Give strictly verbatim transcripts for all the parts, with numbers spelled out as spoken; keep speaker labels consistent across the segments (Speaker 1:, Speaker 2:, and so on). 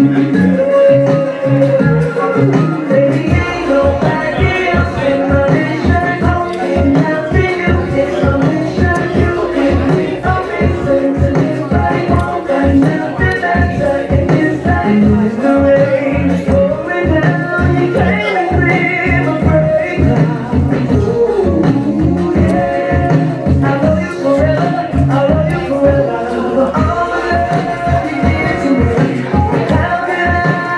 Speaker 1: How can I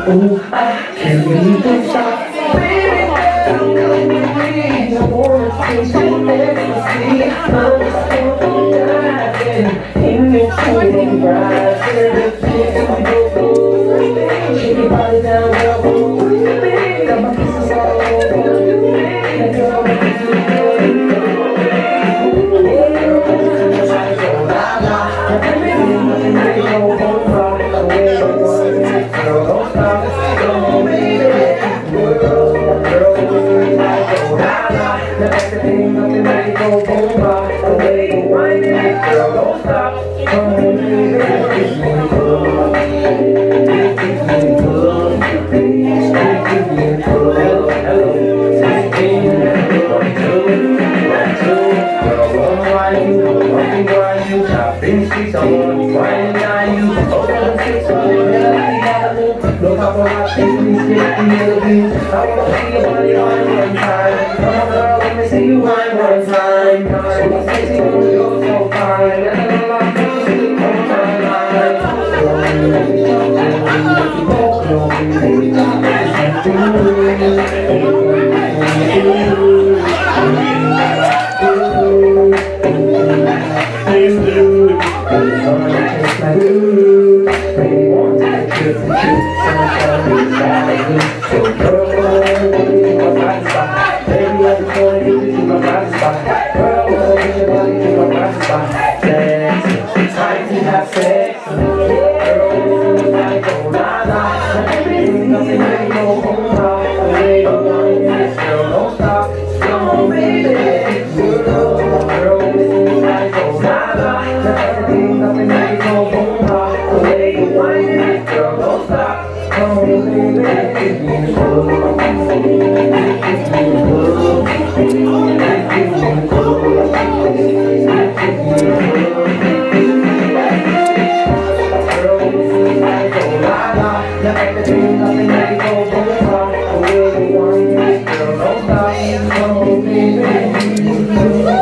Speaker 1: Ooh, I can't leave this stop. Baby, come with me. I wanna taste your ecstasy. I'm just gonna dive in. In your cool bright. Shake your body down, girl. Got my kisses all over you. That girl make me feel good. Girl, tonight go la la. Now baby, there's nothing that you don't want from. The way you want it, girl, don't stop. Come on, baby. Girl, girl, tonight go la la. Now baby, nothing that you don't want from. The way you want it, girl, don't stop. Come on, baby. It's me good. Look up on my face, please get the melody. I wanna see your body on one time. Come on girl, let me see you wine one time. So my sexy girl, you're so fine. And I love you, see you on my line. Nothing that you go wrong, the way you want it, girl, don't stop. Come on, baby.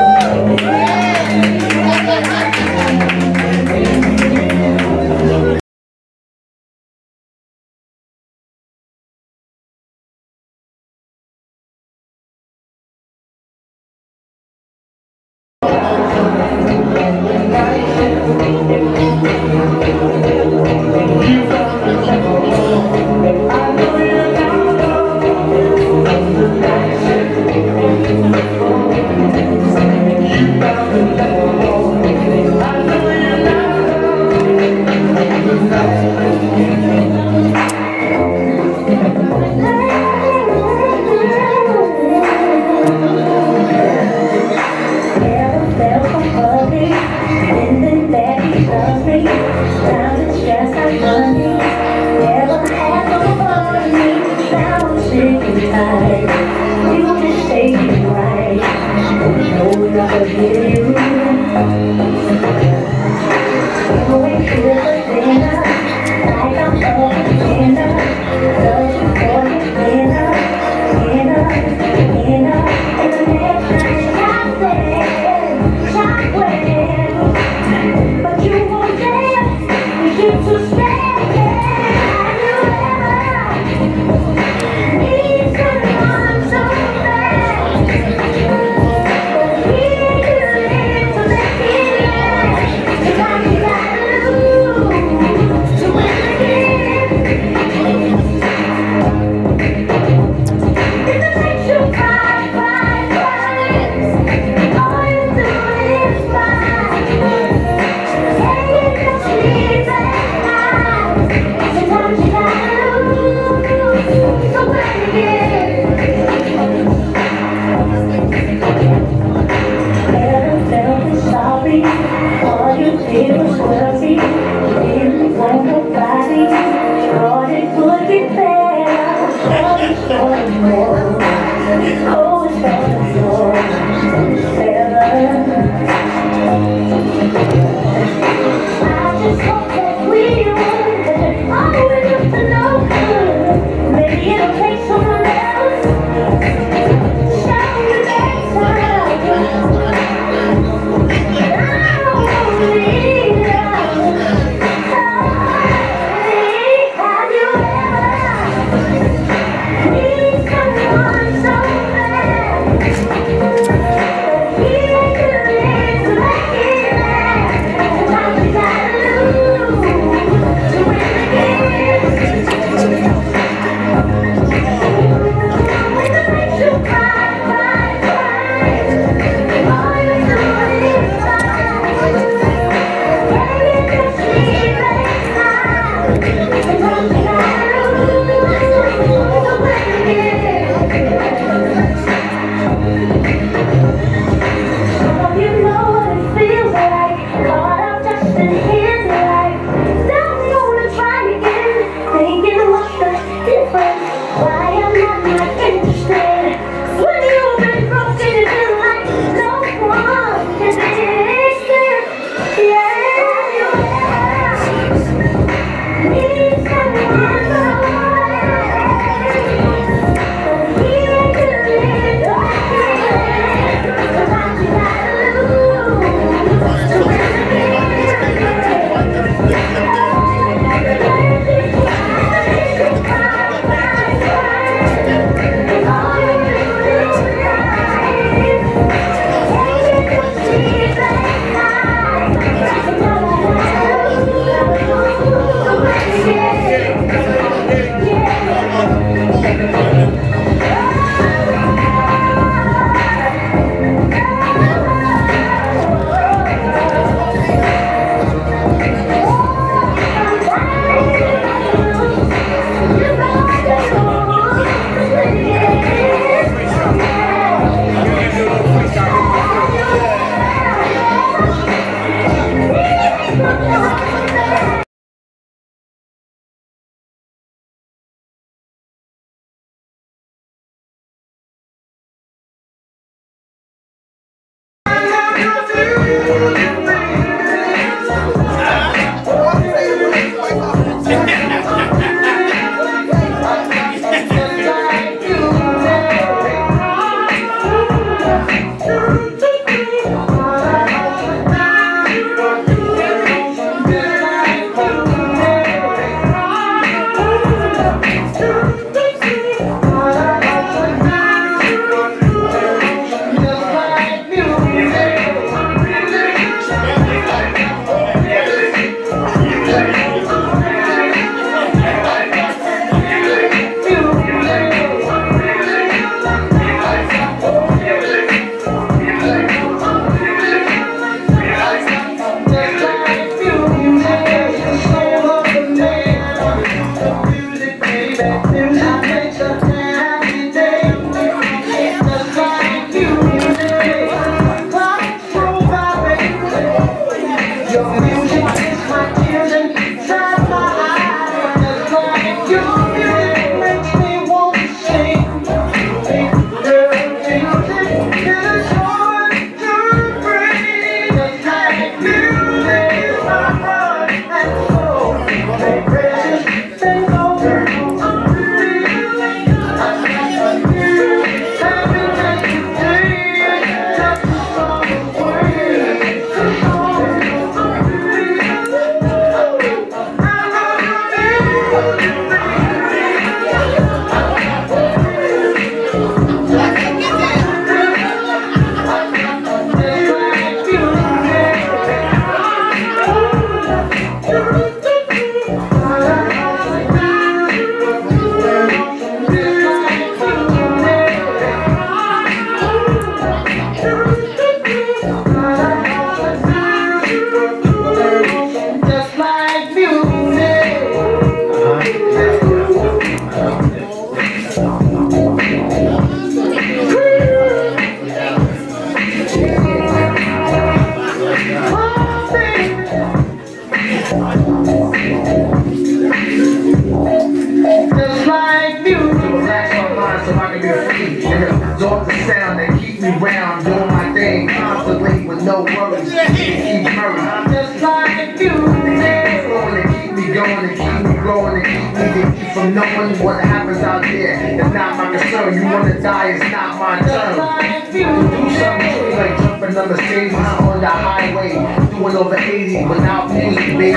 Speaker 1: Knowing what happens out there, it's not my concern. You wanna die, it's not my turn. Do something like jumping on the stage on the highway, doing over eighty without music, baby.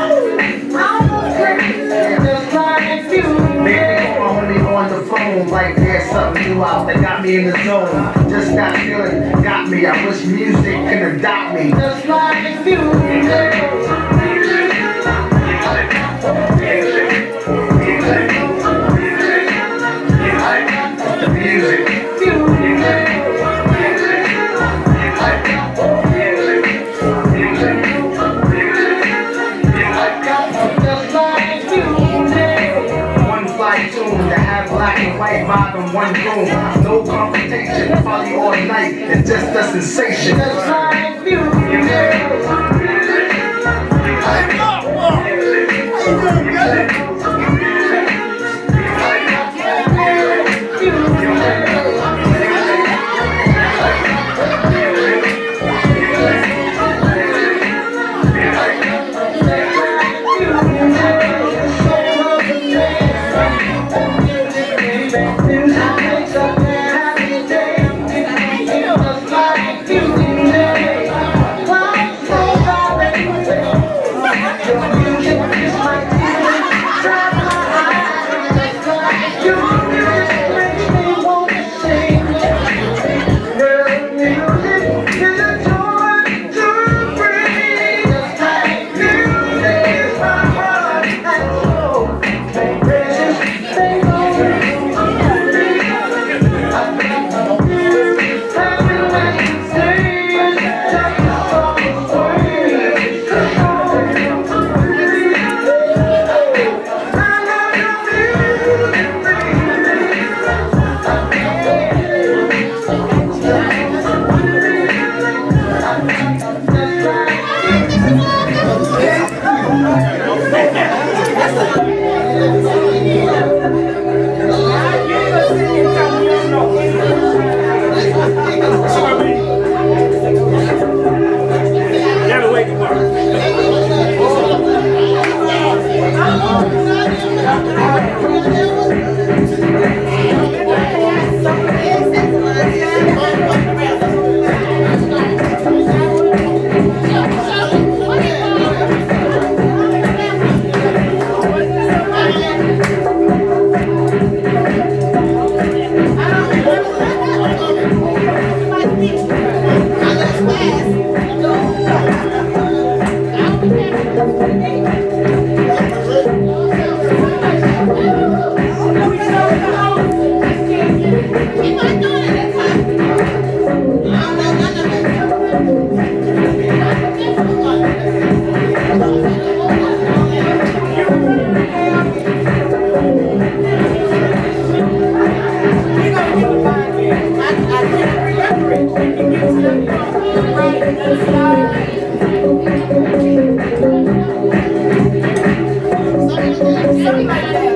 Speaker 1: Baby, call my homie on the phone like there's something new out that got me in the zone. Just that feeling got me. I wish music can adopt me. Just like music. Vibe in one room, no confrontation, probably all night, it's just a sensation. Just like music.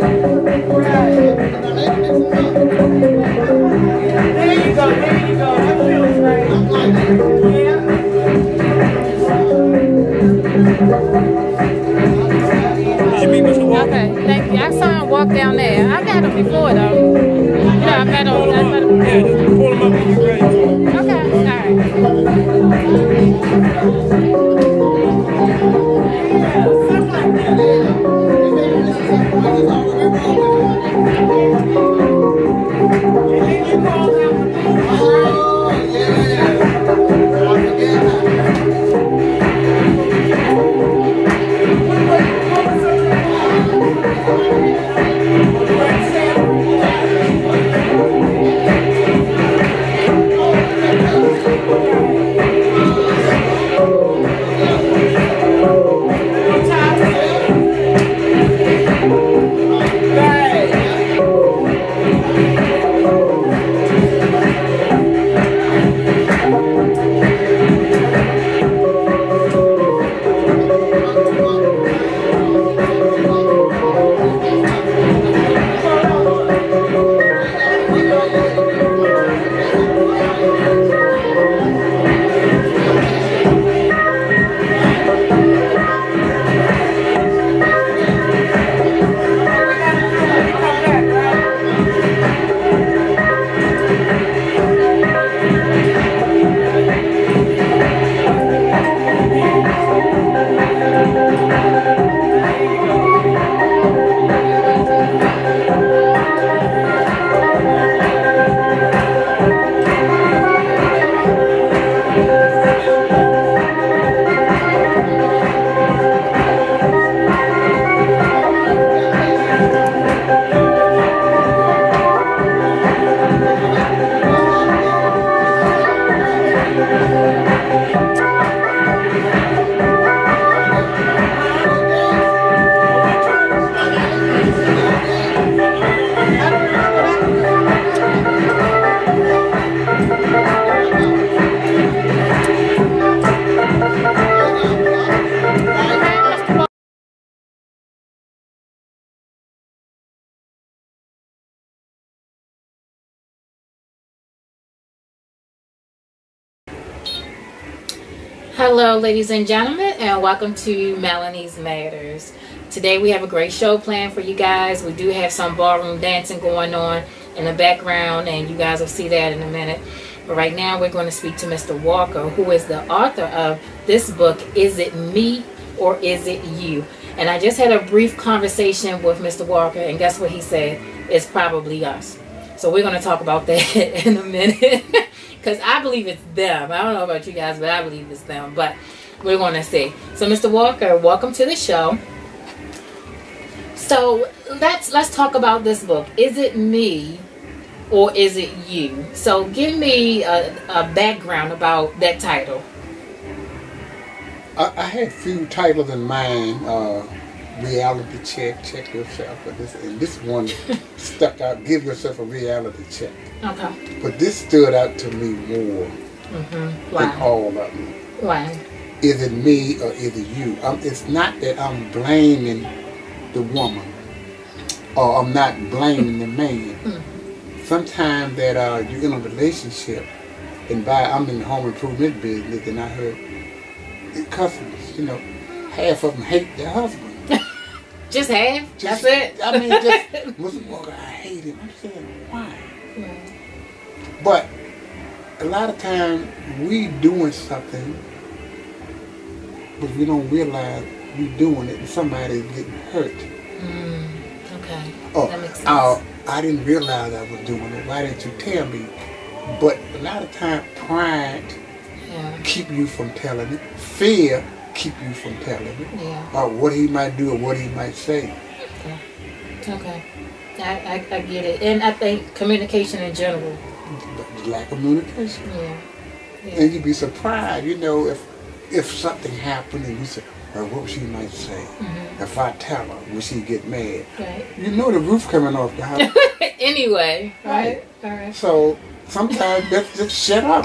Speaker 2: you go, there you go. That feels right.
Speaker 3: Did you meet Mister Walker?
Speaker 4: Okay, thank you. I saw him walk down there. I met him before though. You know, I met him. I met him.
Speaker 3: Yeah, just pull him up when you're ready.
Speaker 4: Okay, all Hello ladies and gentlemen, and welcome to Melanie's Matters. Today we have a great show planned for you guys. We do have some ballroom dancing going on in the background, and you guys will see that in a minute. But right now we're going to speak to Mister Walker, who is the author of this book, Is It Me or Is It You? And I just had a brief conversation with Mister Walker, and guess what he said? It's probably us. So we're going to talk about that in a minute. Because I believe it's them. I don't know about you guys, but I believe it's them. But we're going to see. So, Mister Walker, welcome to the show. So, let's let's talk about this book. Is it me or is it you? So, give me a, a background about that title.
Speaker 5: I, I had a few titles in mind. Uh, reality check, check yourself. But this, and this one stuck out. Give yourself a reality check.
Speaker 4: Okay.
Speaker 5: But this stood out to me more
Speaker 4: Mm-hmm.
Speaker 5: than all of them.
Speaker 4: Why?
Speaker 5: Is it me or is it you? Um, it's not that I'm blaming the woman or I'm not blaming the man.
Speaker 4: Mm-hmm.
Speaker 5: Sometimes that uh, you're in a relationship, and by I'm in the home improvement business, and I heard the customers, you know, half of them hate their husband.
Speaker 4: Just half?
Speaker 5: Just,
Speaker 4: That's it?
Speaker 5: I mean, just, Mister Walker, I hate him. I'm saying, why?
Speaker 4: Yeah.
Speaker 5: But a lot of times we doing something, but we don't realize we doing it and somebody's getting hurt.
Speaker 4: Mm, okay.
Speaker 5: Oh,
Speaker 4: that makes sense.
Speaker 5: uh, I didn't realize I was doing it. Why didn't you tell me? But a lot of times pride
Speaker 4: yeah.
Speaker 5: keep you from telling it. Fear keep you from telling it.
Speaker 4: Yeah.
Speaker 5: Or what he might do or what he might say.
Speaker 4: Okay. Okay. I, I, I get it. And I think communication in general.
Speaker 5: But lack of communication.
Speaker 4: Yeah. yeah.
Speaker 5: And you'd be surprised, you know, if if something happened and you say, well, what she might say.
Speaker 4: Mm-hmm.
Speaker 5: If I tell her, will she get mad?
Speaker 4: Right.
Speaker 5: You know the roof coming off the house.
Speaker 4: Anyway. Right.
Speaker 5: Right.
Speaker 4: All right.
Speaker 5: So sometimes let's just shut up.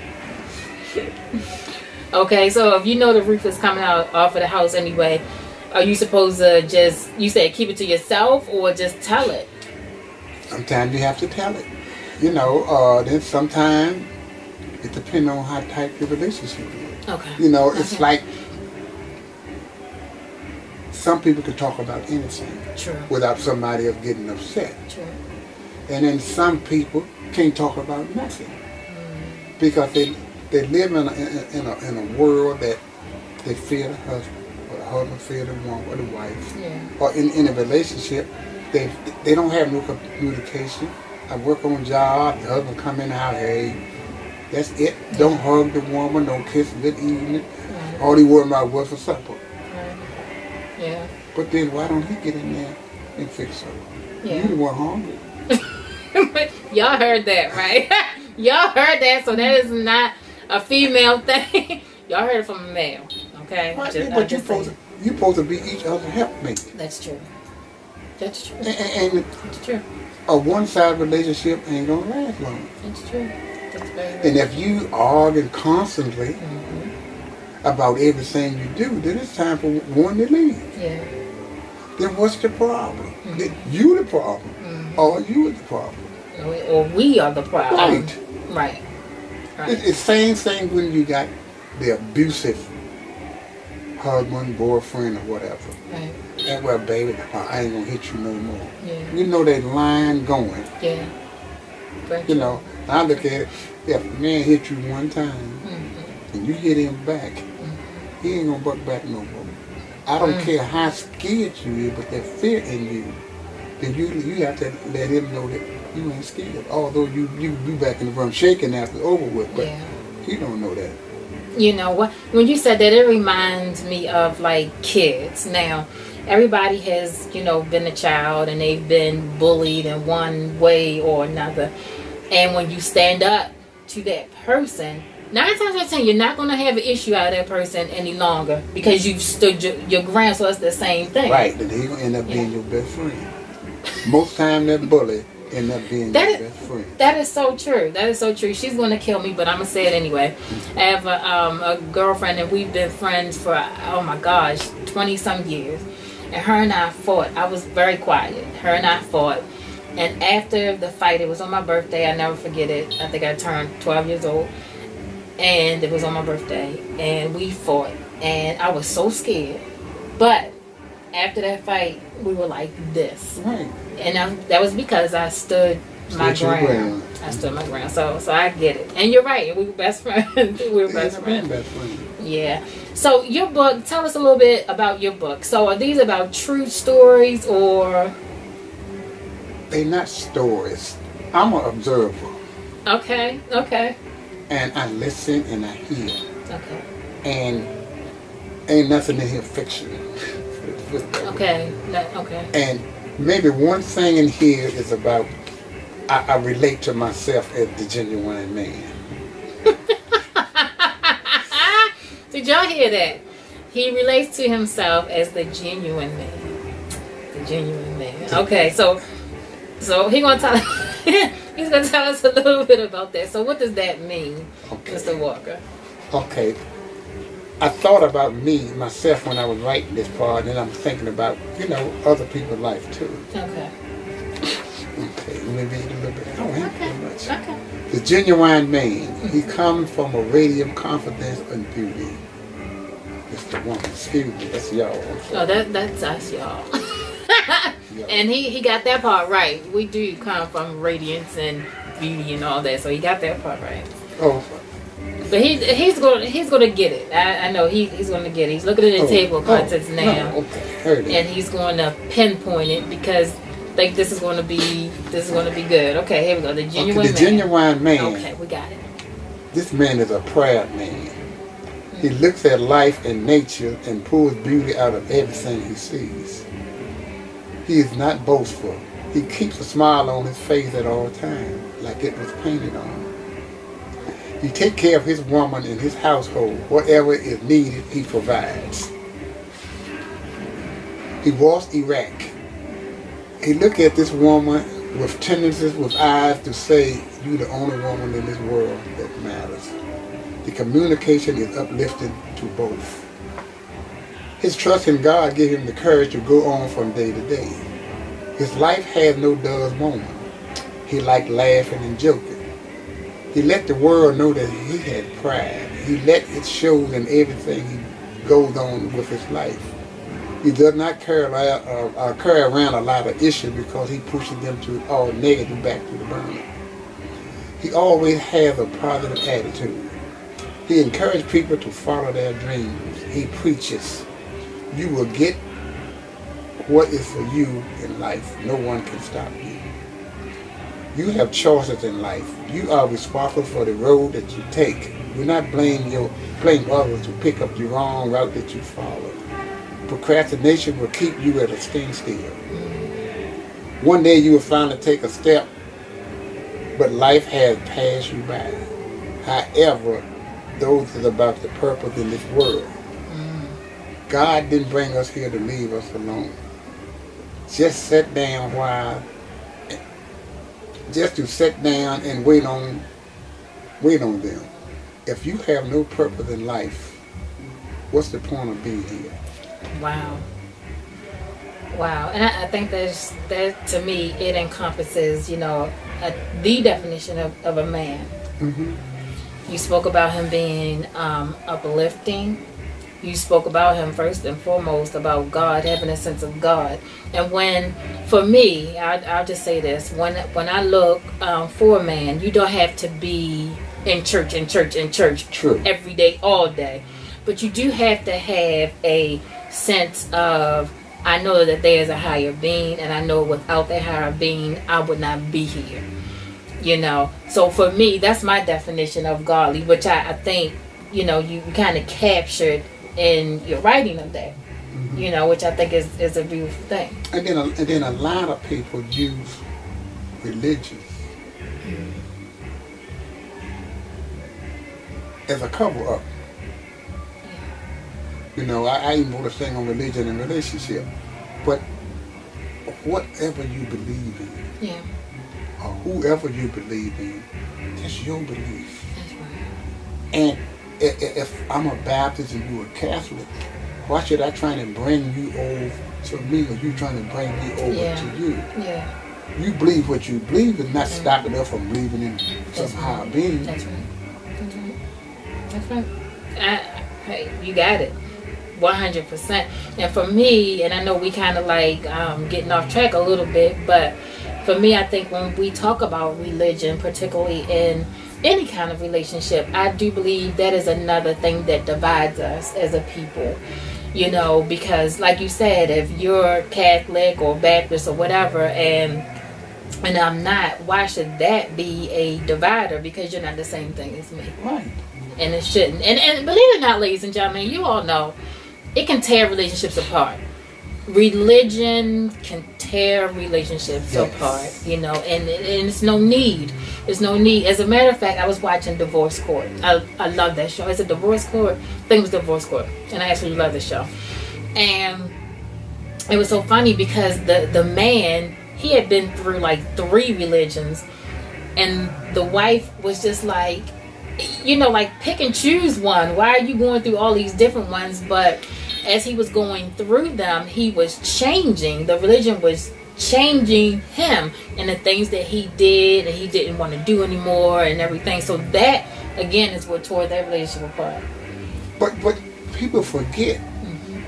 Speaker 4: Okay, so if you know the roof is coming out off of the house anyway, are you supposed to just, you said keep it to yourself or just tell it?
Speaker 5: Sometimes you have to tell it. You know, uh, then sometimes it depends on how tight your relationship is.
Speaker 4: Okay.
Speaker 5: You know, it's
Speaker 4: okay.
Speaker 5: like some people can talk about anything
Speaker 4: True.
Speaker 5: without somebody else getting upset.
Speaker 4: True.
Speaker 5: And then some people can't talk about nothing mm. because they they live in a, in, a, in a world that they fear the husband, or the husband fear the woman, or the wife,
Speaker 4: yeah.
Speaker 5: or in, in a relationship, they they don't have no communication. I work on a job, the husband come in the house, hey, that's it. Yeah. Don't hug the woman, don't kiss, good evening. Yeah. All he worry about was for supper.
Speaker 4: Right. Yeah.
Speaker 5: But then why don't he get in there and fix her?
Speaker 4: Yeah.
Speaker 5: You the one hungry.
Speaker 4: Y'all heard that, right? Y'all heard that, so that is not a female thing. Y'all heard it from a male, okay?
Speaker 5: Right,
Speaker 4: just,
Speaker 5: but you're supposed, to, you're supposed to be each other's helpmate.
Speaker 4: That's true. That's true.
Speaker 5: And, and
Speaker 4: That's true.
Speaker 5: A one-sided relationship ain't gonna last long.
Speaker 4: That's true. That's very, very
Speaker 5: And if you argue constantly
Speaker 4: mm-hmm.
Speaker 5: about everything you do, then it's time for one to leave.
Speaker 4: Yeah.
Speaker 5: Then what's the problem?
Speaker 4: Mm-hmm.
Speaker 5: You the problem,
Speaker 4: mm-hmm.
Speaker 5: or you are the problem?
Speaker 4: Or we are the problem.
Speaker 5: Right.
Speaker 4: Right. Right.
Speaker 5: It's the same thing when you got the abusive husband, boyfriend, or whatever.
Speaker 4: Right.
Speaker 5: And well, baby, I ain't gonna hit you no more.
Speaker 4: Yeah.
Speaker 5: You know that line going.
Speaker 4: Yeah. Right.
Speaker 5: You know, I look at it, if a man hit you one time,
Speaker 4: mm-hmm.
Speaker 5: and you hit him back,
Speaker 4: mm-hmm.
Speaker 5: he ain't gonna buck back no more. I don't
Speaker 4: mm-hmm.
Speaker 5: care how scared you is, but that fear in you, then you you have to let him know that you ain't scared. Although you you be back in the room shaking after it's over with, but
Speaker 4: yeah.
Speaker 5: he don't know that.
Speaker 4: You know what? When you said that, it reminds me of like kids. Now, everybody has, you know, been a child and they've been bullied in one way or another. And when you stand up to that person, nine times out of ten, you're not going to have an issue out of that person any longer because you've stood your, your ground. So it's the same thing.
Speaker 5: Right, but he's going to end up being yeah. your best friend. Most time that bully end up being
Speaker 4: that
Speaker 5: your
Speaker 4: is,
Speaker 5: best friend.
Speaker 4: That is so true. That is so true. She's going to kill me, but I'm going to say it anyway. I have a, um, a girlfriend and we've been friends for, oh my gosh, twenty some years. And her and I fought. I was very quiet. Her and I fought. And after the fight, it was on my birthday. I never forget it. I think I turned twelve years old. And it was on my birthday. And we fought. And I was so scared. But after that fight, we were like this.
Speaker 5: Right.
Speaker 4: And I, that was because I stood my ground. ground. I stood my ground. So so I get it. And you're right. We were best friends. we were best friends.
Speaker 5: best friends.
Speaker 4: Yeah. So your book, tell us a little bit about your book. So are these about true stories or?
Speaker 5: They're not stories. I'm an observer.
Speaker 4: Okay. Okay.
Speaker 5: And I listen and I hear.
Speaker 4: Okay.
Speaker 5: And ain't nothing in here fiction.
Speaker 4: Okay. No, okay.
Speaker 5: And maybe one thing in here is about I, I relate to myself as the genuine man.
Speaker 4: Did y'all hear that? He relates to himself as the genuine man. The genuine man. Okay, so so he gonna tell he's gonna tell us a little bit about that. So what does that mean, okay. Mister Walker?
Speaker 5: Okay. I thought about me, myself, when I was writing this part, and I'm thinking about, you know, other people's life too.
Speaker 4: Okay.
Speaker 5: Okay, let me read a little bit. I don't have
Speaker 4: okay.
Speaker 5: too much.
Speaker 4: Okay.
Speaker 5: The genuine man, he comes from a radiant confidence and beauty. It's the woman, excuse me, that's y'all.
Speaker 4: Oh, that, that's us, y'all. And he, he got that part right. We do come from radiance and beauty and all that, so he got that part right.
Speaker 5: Oh.
Speaker 4: But he he's going he's going to get it. I, I know he, he's going to get it. He's looking at the
Speaker 5: oh,
Speaker 4: table of contents
Speaker 5: oh,
Speaker 4: now,
Speaker 5: no, okay. Heard it.
Speaker 4: And he's going to pinpoint it because like this is going to be this is going to be good. Okay, here we go. The genuine
Speaker 5: okay, the
Speaker 4: man.
Speaker 5: genuine man.
Speaker 4: Okay, we got it.
Speaker 5: This man is a proud man. He looks at life and nature and pulls beauty out of everything he sees. He is not boastful. He keeps a smile on his face at all times, like it was painted on. He takes care of his woman and his household. Whatever is needed, he provides. He walks erect. He look at this woman with tendencies, with eyes to say, "You the only woman in this world that matters." The communication is uplifting to both. His trust in God gave him the courage to go on from day to day. His life had no dull moment. He liked laughing and joking. He let the world know that he had pride. He let it show in everything he goes on with his life. He does not carry, uh, uh, carry around a lot of issues because he pushes them to all negative back to the burner. He always has a positive attitude. He encourages people to follow their dreams. He preaches, you will get what is for you in life. No one can stop you. You have choices in life. You are responsible for the road that you take. Do not blame your blame others to pick up the wrong route that you follow. Procrastination will keep you at a standstill. One day you will finally take a step, but life has passed you by. However, those is about the purpose in this world. God didn't bring us here to leave us alone. Just sit down while, just to sit down and wait on, wait on them. If you have no purpose in life, what's the point of being here?
Speaker 4: Wow. Wow. And I, I think that's, that to me, it encompasses, you know, a, the definition of, of a man.
Speaker 5: Mm-hmm.
Speaker 4: You spoke about him being um, uplifting. You spoke about him first and foremost about God, having a sense of God. And when, for me, I, I'll just say this, when when I look um, for a man, you don't have to be in church, in church, in church
Speaker 5: True.
Speaker 4: every day, all day. But you do have to have a sense of, I know that there is a higher being, and I know without that higher being, I would not be here. You know, so for me, that's my definition of godly, which I, I think, you know, you kind of captured in your writing of that. Mm-hmm. You know, which I think is, is a beautiful thing.
Speaker 5: And then, a, and then a lot of people use religion mm-hmm. as a cover-up. You know, I, I even wrote a thing on religion and relationship. But whatever you believe in,
Speaker 4: yeah,
Speaker 5: or whoever you believe in, that's your belief.
Speaker 4: That's right.
Speaker 5: And if I'm a Baptist and you're a Catholic, why should I try to bring you over to me, or you trying to bring me over
Speaker 4: yeah.
Speaker 5: to you?
Speaker 4: Yeah.
Speaker 5: You believe what you believe and not
Speaker 4: mm-hmm.
Speaker 5: stopping us from believing in some
Speaker 4: That's
Speaker 5: higher
Speaker 4: right.
Speaker 5: being.
Speaker 4: That's right. That's right. That's right. I, hey, you got it. one hundred percent. And for me, and I know we kind of like um, getting off track a little bit, but for me, I think when we talk about religion, particularly in any kind of relationship, I do believe that is another thing that divides us as a people. You know, because like you said, if you're Catholic or Baptist or whatever, and and I'm not, why should that be a divider? Because you're not the same thing as me.
Speaker 5: Right.
Speaker 4: And it shouldn't. And, and believe it or not, ladies and gentlemen, you all know, it can tear relationships apart. Religion can tear relationships
Speaker 5: yes.
Speaker 4: apart, you know, and, and it's no need. There's no need. As a matter of fact, I was watching Divorce Court. I, I love that show. Is it Divorce Court? I think it was Divorce Court. And I actually love the show. And it was so funny because the, the man, he had been through like three religions. And the wife was just like, you know, like pick and choose one. Why are you going through all these different ones? But as he was going through them, he was changing. The religion was changing him and the things that he did and he didn't want to do anymore and everything. So that, again, is what tore that relationship apart.
Speaker 5: But, but people forget,
Speaker 4: mm-hmm.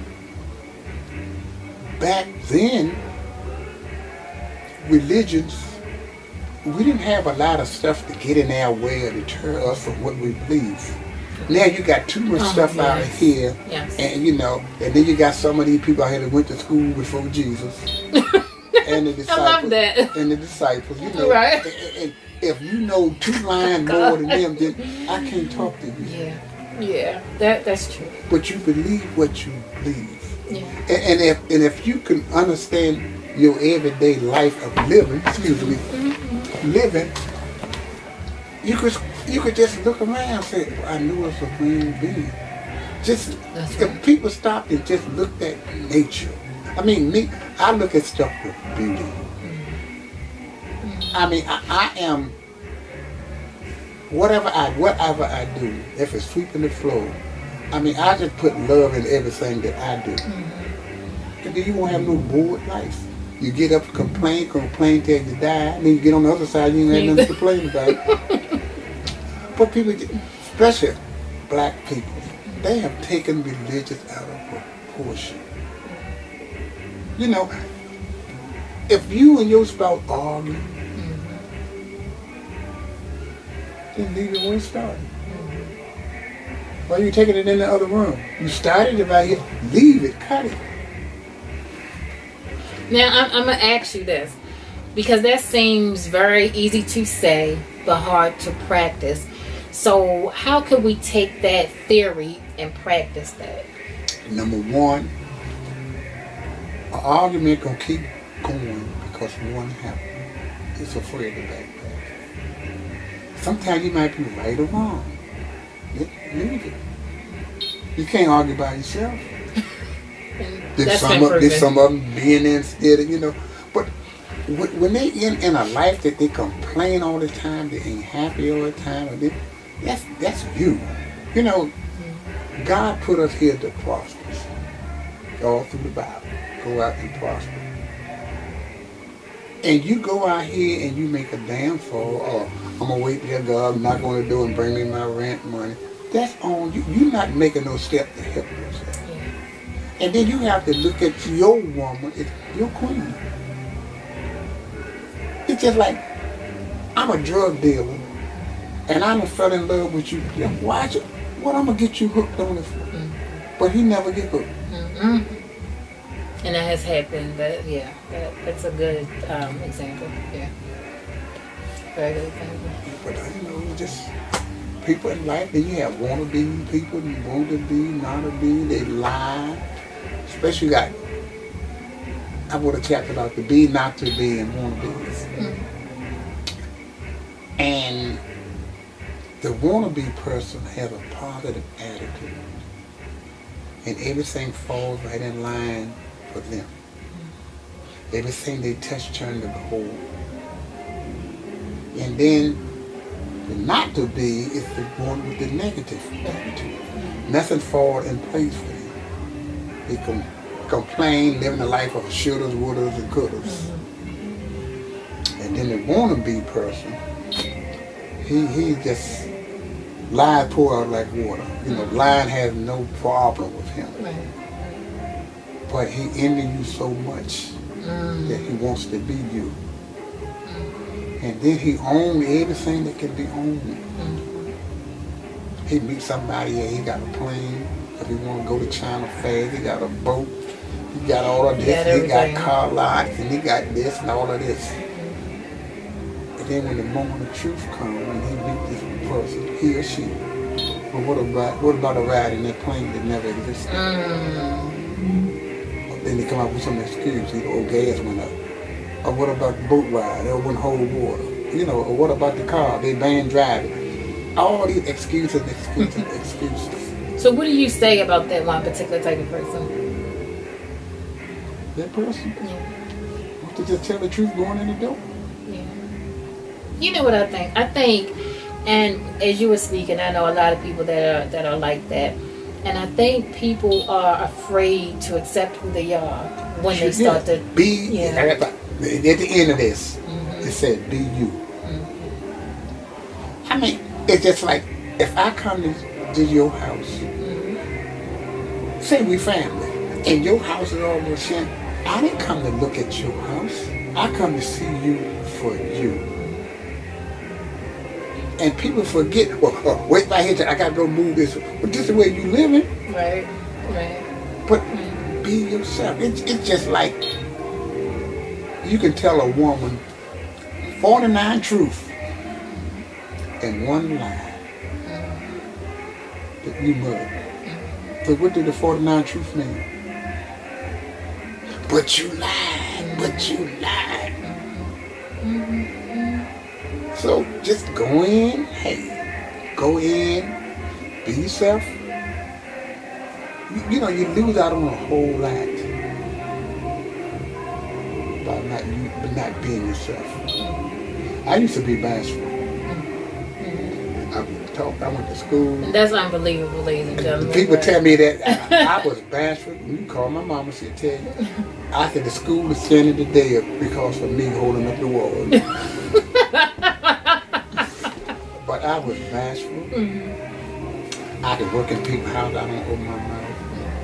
Speaker 5: back then, religions, we didn't have a lot of stuff to get in our way or deter us from what we believe. Now you got too much
Speaker 4: oh,
Speaker 5: stuff
Speaker 4: yes.
Speaker 5: out here,
Speaker 4: yes.
Speaker 5: and you know, and then you got some of these people out here that went to school before Jesus, and the disciples,
Speaker 4: I love that.
Speaker 5: and the disciples, you know,
Speaker 4: right?
Speaker 5: and, and if you know two lines more than them, then I can't talk to you.
Speaker 4: Yeah, yeah, that that's true.
Speaker 5: But you believe what you believe,
Speaker 4: yeah.
Speaker 5: and, and if and if you can understand your everyday life of living, excuse me, mm-hmm. living, you could you could just look around and say, well, I knew it was a human being. Just
Speaker 4: That's
Speaker 5: if
Speaker 4: right.
Speaker 5: people stopped and just looked at nature. I mean, me, I look at stuff with beauty. Mm-hmm. I mean, I, I am whatever I whatever I do. If it's sweeping the floor, I mean, I just put love in everything that I do.
Speaker 4: Mm-hmm.
Speaker 5: And then you won't have no bored life. You get up, complain, complain till you die, and then you get on the other side, you ain't have nothing to complain about. But people, especially black people, they have taken religion out of proportion. You know, if you and your spouse argue,
Speaker 4: Mm-hmm.
Speaker 5: then leave it where it started. Why are you taking it in the other room? You started it right here, leave it, cut it.
Speaker 4: Now, I'm, I'm going to ask you this, because that seems very easy to say, but hard to practice. So how could we take that theory and practice that?
Speaker 5: Number one, an argument going to keep going because one have, is afraid of that. Sometimes you might be right or wrong. Leave it. You can't argue by yourself. There's some, of, there's some of them being instead of, you know. But when they in, in a life that they complain all the time, they ain't happy all the time, or they, that's, that's you. You know, God put us here to prosper. All through the Bible. Go out and prosper. And you go out here and you make a damn fall, or I'm going to wait till God knock on the door and bring me my rent money. That's on you. You're not making no step to help yourself. And then you have to look at your woman, it's your queen. It's just like, I'm a drug dealer, and I done fell in love with you. Why? What I'm going to get you hooked on it for? Mm-hmm. But he never get hooked.
Speaker 4: Mm-hmm. And that has happened. That, yeah, that, that's a good um, example. Yeah. Very good example.
Speaker 5: But I know, just people in life, then you have wannabe people, want to be, not to be, they lie. Especially got, I wrote a chapter about the be, not to be, and wannabes. Mm-hmm. And the wannabe person has a positive attitude, and everything falls right in line for them. Mm-hmm. Everything they touch turns to gold. And then the not to be is the one with the negative attitude. Mm-hmm. Nothing falls in place for them. They can complain, living a life of shouldas, wouldas, and couldas. Mm-hmm. And then the wannabe person, he he just lies pour out like water. You know, lying has no problem with him. Right. But he envies you so much mm. that he wants to be you. Mm. And then he owns everything that can be owned. Mm. He meets somebody and he got a plane. If he want to go to China fast, he got a boat. He got all of this. He, he got car lots, and he got this and all of this. Mm-hmm. And then when the moment of truth comes, and he meet this person, he or she, well, what about what about a ride in that plane that never existed? Mm-hmm. Then they come up with some excuse. You know, oh, gas went up. Or what about the boat ride? They wouldn't hold water. You know, or what about the car? They banned driving. All these excuses, excuses, excuses.
Speaker 4: So what do you say about that one particular type of person?
Speaker 5: That person?
Speaker 4: Yeah.
Speaker 5: Want to just tell the truth going in the door?
Speaker 4: Yeah. You know what I think? I think, and as you were speaking, I know a lot of people that are that are like that. And I think people are afraid to accept who they are when they start
Speaker 5: yeah.
Speaker 4: to
Speaker 5: be.
Speaker 4: Yeah.
Speaker 5: At the end of this, mm-hmm. it said, "Be you." Mm-hmm. I mean, it's just like if I come to, to your house, mm-hmm. say we family, and your house is all the shit. I didn't come to look at your house. I come to see you for you. And people forget, well, uh, wait right here, I got to go move this. But this is the way you living.
Speaker 4: Right, right.
Speaker 5: But mm-hmm. be yourself. It's, it's just like, you can tell a woman forty-nine truths and one lie that you mother. So what do the forty-nine truths mean? But you lied, but you lied. Mm-hmm. So just go in, hey, go in, be yourself. You, you know, you lose out on a whole lot by not, you, by not being yourself. I used to be bashful. I would talk. I went to school.
Speaker 4: That's unbelievable, ladies and gentlemen.
Speaker 5: People tell me that I, I was bashful. You can call my mama, she'll tell you. I said the school is standing today because of me holding up the wall. But I was bashful. Mm-hmm. I could work in people's house. I don't open my mouth.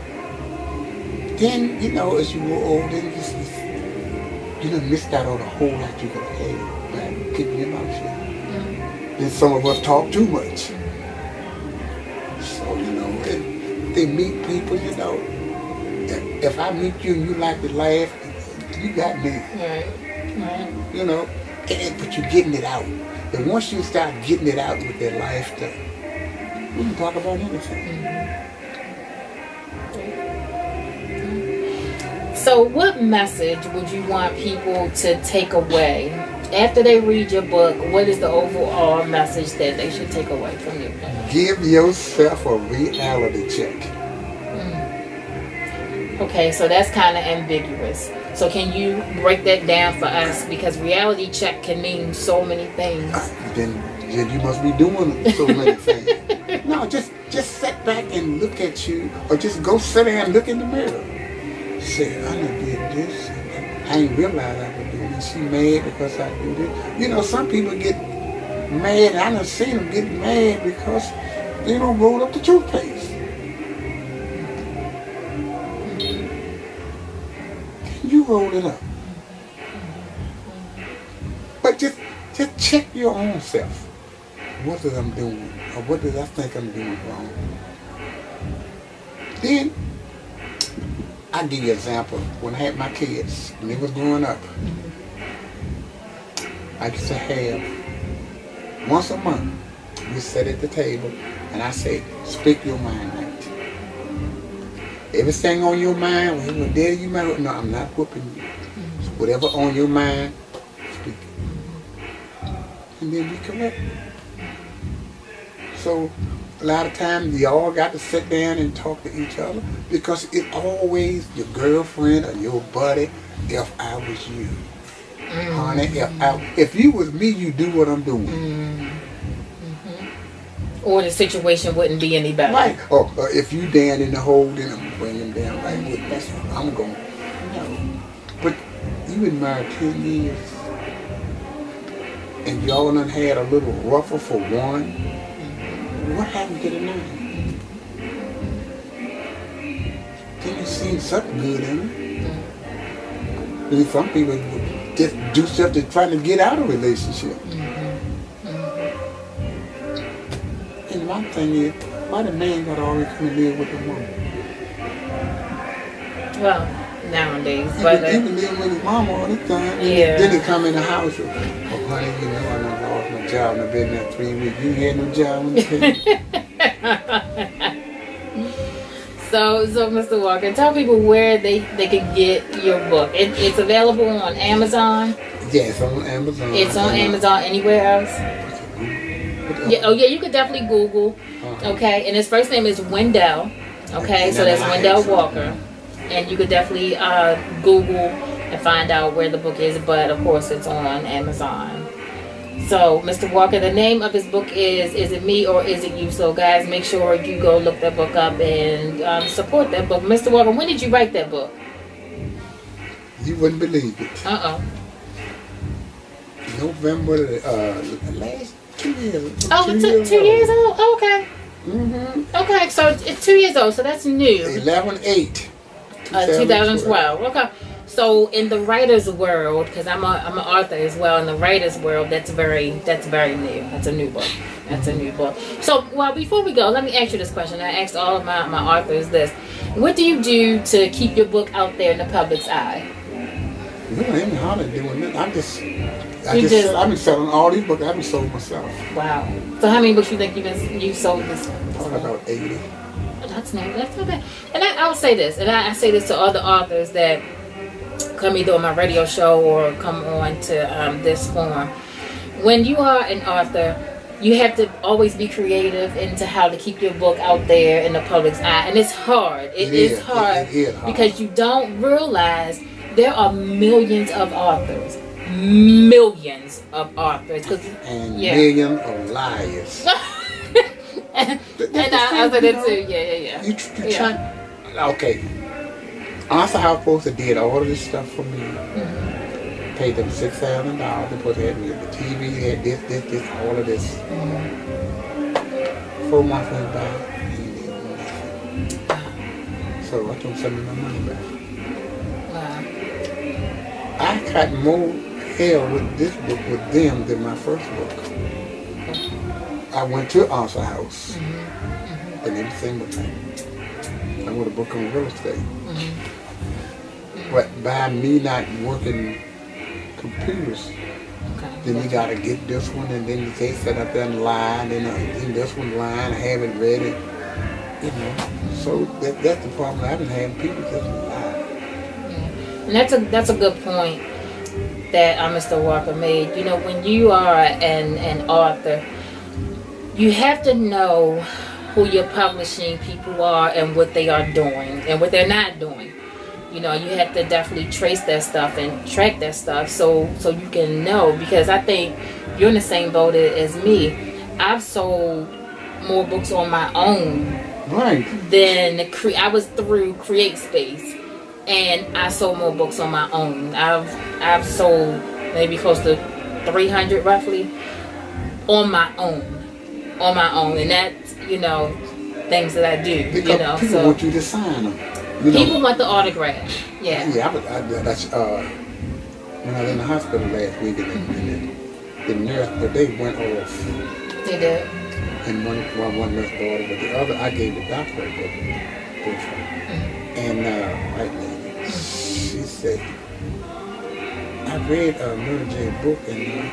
Speaker 5: Then, you know, as you grow older, you just, you know, missed out on a whole lot you could have had by keeping your mouth shut. Mm-hmm. Then some of us talk too much. So, you know, they, they meet people, you know. If, if I meet you and you like to laugh, you got me.
Speaker 4: Right. Right.
Speaker 5: You know, and, but you're getting it out. And once you start getting it out with that lifestyle, we can talk about anything.
Speaker 4: Mm-hmm. So what message would you want people to take away after they read your book? What is the overall message that they should take away from your book?
Speaker 5: Give yourself a reality check.
Speaker 4: Mm. Okay, so that's kind of ambiguous. So can you break that down for us? Because reality check can mean so many things.
Speaker 5: Uh, then, then you must be doing so many things. No, just just sit back and look at you, or just go sit there and look in the mirror. Say, I done did this. I ain't realize I could do this. She mad because I do this. You know, some people get mad. I done seen them get mad because they don't roll up the toothpaste. You roll it up. But just just check your own self. What did I'm doing? Or what did I think I'm doing wrong? Then I'll give you an example. When I had my kids, when they was growing up, I used to have, once a month, we sat at the table and I said, speak your mind out. Everything on your mind, whatever there you mind, no, I'm not whooping you. So whatever on your mind, speak it. And then be correct. So a lot of times you all got to sit down and talk to each other because it always your girlfriend or your buddy, if I was you. Mm-hmm. Honey, if I, if you was me, you do what I'm doing.
Speaker 4: Mm-hmm. Or the situation wouldn't be any better.
Speaker 5: Right. Or, or if you down in the hole, then I'm bring him down right with me. I'm going. No. But you been married ten years and y'all done had a little ruffle for one. What happened to the nine? Then you seen something good in it. And some people would just do stuff to try to get out of a relationship. Mm-hmm. Mm-hmm. And one thing is, why the man got to always come and live with the woman?
Speaker 4: Well, nowadays,
Speaker 5: he
Speaker 4: but
Speaker 5: can, he can live with his mama all the time.
Speaker 4: Yeah.
Speaker 5: Then he come in the house with, oh honey, you know I done lost my job and I've been there three weeks. You had no job when you came.
Speaker 4: So, so Mister Walker, tell people where they, they can get your book. It, it's available on Amazon.
Speaker 5: Yeah, it's on Amazon.
Speaker 4: It's on Amazon. Anywhere else? Yeah. Oh, yeah. You could definitely Google. Uh-huh. Okay, and his first name is Wendell. Okay, and so that's Wendell Walker, and you could definitely uh, Google and find out where the book is. But of course, it's on Amazon. So, Mister Walker, the name of his book is Is It Me or Is It You? So, guys, make sure you go look that book up and um, support that book. Mister Walker, when did you write that book?
Speaker 5: You wouldn't believe it.
Speaker 4: Uh-oh.
Speaker 5: November, uh, last two years.
Speaker 4: Oh,
Speaker 5: two
Speaker 4: it's
Speaker 5: years
Speaker 4: two
Speaker 5: old.
Speaker 4: years old? Oh, okay.
Speaker 5: Mm-hmm.
Speaker 4: Okay, so it's two years old, so that's new.
Speaker 5: eleven eight.
Speaker 4: Uh, twenty twelve. Okay. So in the writer's world, because I'm a I'm an author as well, in the writer's world, that's very that's very new. That's a new book. That's a new book. So, well, before we go, let me ask you this question. I asked all of my, my authors this. What do you do to keep your book out there in the public's eye?
Speaker 5: No, I ain't hardly doing that. I'm just, I
Speaker 4: You
Speaker 5: just,
Speaker 4: just-
Speaker 5: I've been selling all these books. I've been sold myself.
Speaker 4: Wow. So how many books you think you've been you sold this?
Speaker 5: Probably about eighty.
Speaker 4: That's not that's not bad. And I, I will say this, and I, I say this to other authors that come either on my radio show or come on to um, this forum. When you are an author, you have to always be creative into how to keep your book out there in the public's eye. And it's hard. It,
Speaker 5: It
Speaker 4: is,
Speaker 5: is.
Speaker 4: hard,
Speaker 5: It- it is hard.
Speaker 4: because you don't realize there are millions of authors. Millions of authors. 'Cause,
Speaker 5: And
Speaker 4: yeah.
Speaker 5: millions of liars. that's
Speaker 4: And
Speaker 5: the
Speaker 4: I, I
Speaker 5: thing,
Speaker 4: said
Speaker 5: you
Speaker 4: that
Speaker 5: know.
Speaker 4: too. Yeah, yeah, yeah.
Speaker 5: You, tr- you
Speaker 4: Yeah.
Speaker 5: try. Okay. Arthur House folks that did all of this stuff for me.
Speaker 4: Mm-hmm.
Speaker 5: Paid them six thousand dollars. They put they had me the T V, they had this, this, this, all of this.
Speaker 4: Mm-hmm.
Speaker 5: Four months went by. He did nothing. So I told him send me my money back.
Speaker 4: Wow.
Speaker 5: I got more hell with this book with them than my first book.
Speaker 4: Okay.
Speaker 5: I went to Arthur House
Speaker 4: Mm-hmm. Mm-hmm.
Speaker 5: and everything was like, I wrote a book on real estate.
Speaker 4: Mm-hmm.
Speaker 5: But by me not working computers,
Speaker 4: Okay.
Speaker 5: then you gotta get this one, and then you can't set up there and lie, and then uh, then this one line, have it ready, you know. So that, that's the problem I've been having. People just lie.
Speaker 4: Yeah. And that's a that's a good point that uh, Mister Walker made. You know, when you are an an author, you have to know who your publishing people are and what they are doing and what they're not doing. You know, you have to definitely trace that stuff and track that stuff so so you can know, because I think you're in the same boat as me. I've sold more books on my own
Speaker 5: Right.
Speaker 4: than cre- I was through Create Space, and I sold more books on my own. I've I've sold maybe close to three hundred roughly on my own, on my own, and that's, you know, things that I do.
Speaker 5: Because
Speaker 4: you know,
Speaker 5: people
Speaker 4: so
Speaker 5: want you to sign them. You know,
Speaker 4: people want the autograph. Yeah.
Speaker 5: Yeah, I, was, I that's uh, when I was in the hospital last week, and, the, and the, the nurse, but they went off,
Speaker 4: They did.
Speaker 5: and one one, one nurse bought it, but the other I gave the doctor a book, book for her. And uh, white lady, she said, I read uh, Mary Jane's book,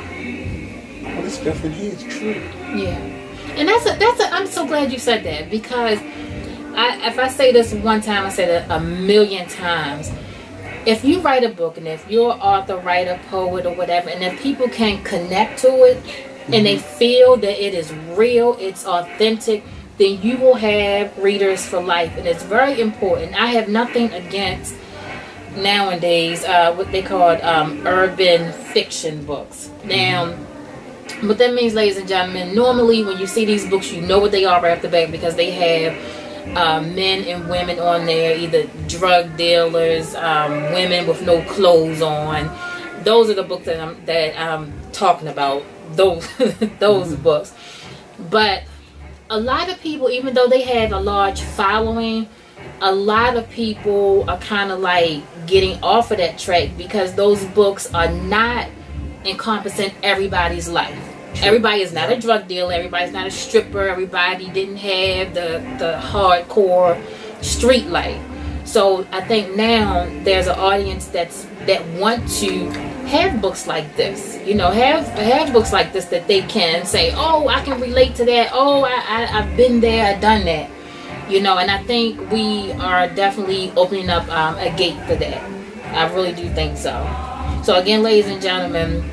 Speaker 5: and uh, all this stuff in here is true.
Speaker 4: Yeah. And that's a, that's a, I'm so glad you said that, because I, if I say this one time, I said it a million times. If you write a book, and if you're an author, writer, poet, or whatever, and if people can connect to it, mm-hmm. and they feel that it is real, it's authentic, then you will have readers for life. And it's very important. I have nothing against nowadays uh, what they call um, urban fiction books. Now, what that means, ladies and gentlemen, normally when you see these books, you know what they are right off the bat, because they have uh, men and women on there, either drug dealers, um, women with no clothes on. Those are the books that I'm, that I'm talking about, those, those mm-hmm. books. But a lot of people, even though they have a large following, a lot of people are kind of like getting off of that track, because those books are not encompassing everybody's life. Everybody is not a drug dealer. Everybody's not a stripper. Everybody didn't have the, the hardcore street life. So I think now there's an audience that's that want to have books like this. You know, have have books like this that they can say, oh, I can relate to that. Oh, I, I, I've been there. I've done that. You know, and I think we are definitely opening up um, a gate for that. I really do think so. So again, ladies and gentlemen,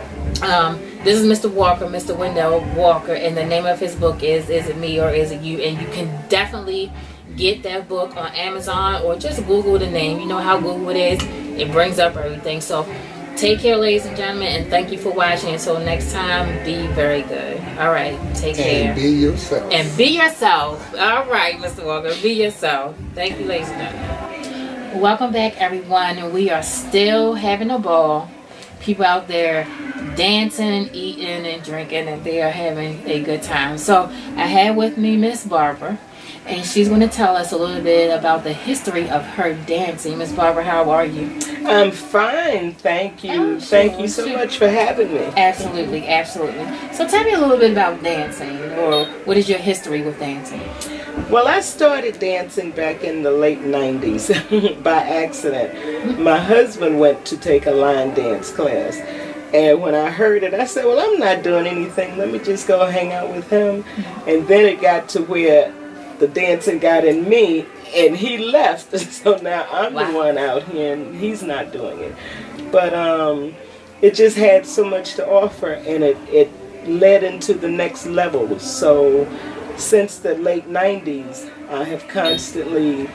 Speaker 4: um, this is Mister Walker, Mister Wendell Walker, and the name of his book is Is It Me or Is It You? And you can definitely get that book on Amazon, or just Google the name. You know how Google it is. It brings up everything. So take care, ladies and gentlemen, and thank you for watching. Until next time, be very good. All right, take care.
Speaker 5: And be yourself.
Speaker 4: And be yourself. All right, Mister Walker, be yourself. Thank you, ladies and gentlemen. Welcome back, everyone. And we are still having a ball. People out there dancing, eating, and drinking, and they are having a good time. So I have with me Miss Barbara, and she's going to tell us a little bit about the history of her dancing. Miss Barbara, how are you?
Speaker 2: I'm fine, thank you.
Speaker 4: Oh,
Speaker 2: thank
Speaker 4: sure,
Speaker 2: you so
Speaker 4: sure.
Speaker 2: much for having me.
Speaker 4: Absolutely, absolutely. So tell me a little bit about dancing, or what is your history with dancing?
Speaker 2: Well, I started dancing back in the late nineties by accident. My husband went to take a line dance class, and when I heard it, I said, well, I'm not doing anything. Let me just go hang out with him. And then it got to where the dancing got in me, and he left. So now I'm
Speaker 4: Wow.
Speaker 2: the one out here, and he's not doing it. But um, it just had so much to offer, and it, it led into the next level. So since the late nineties, I have constantly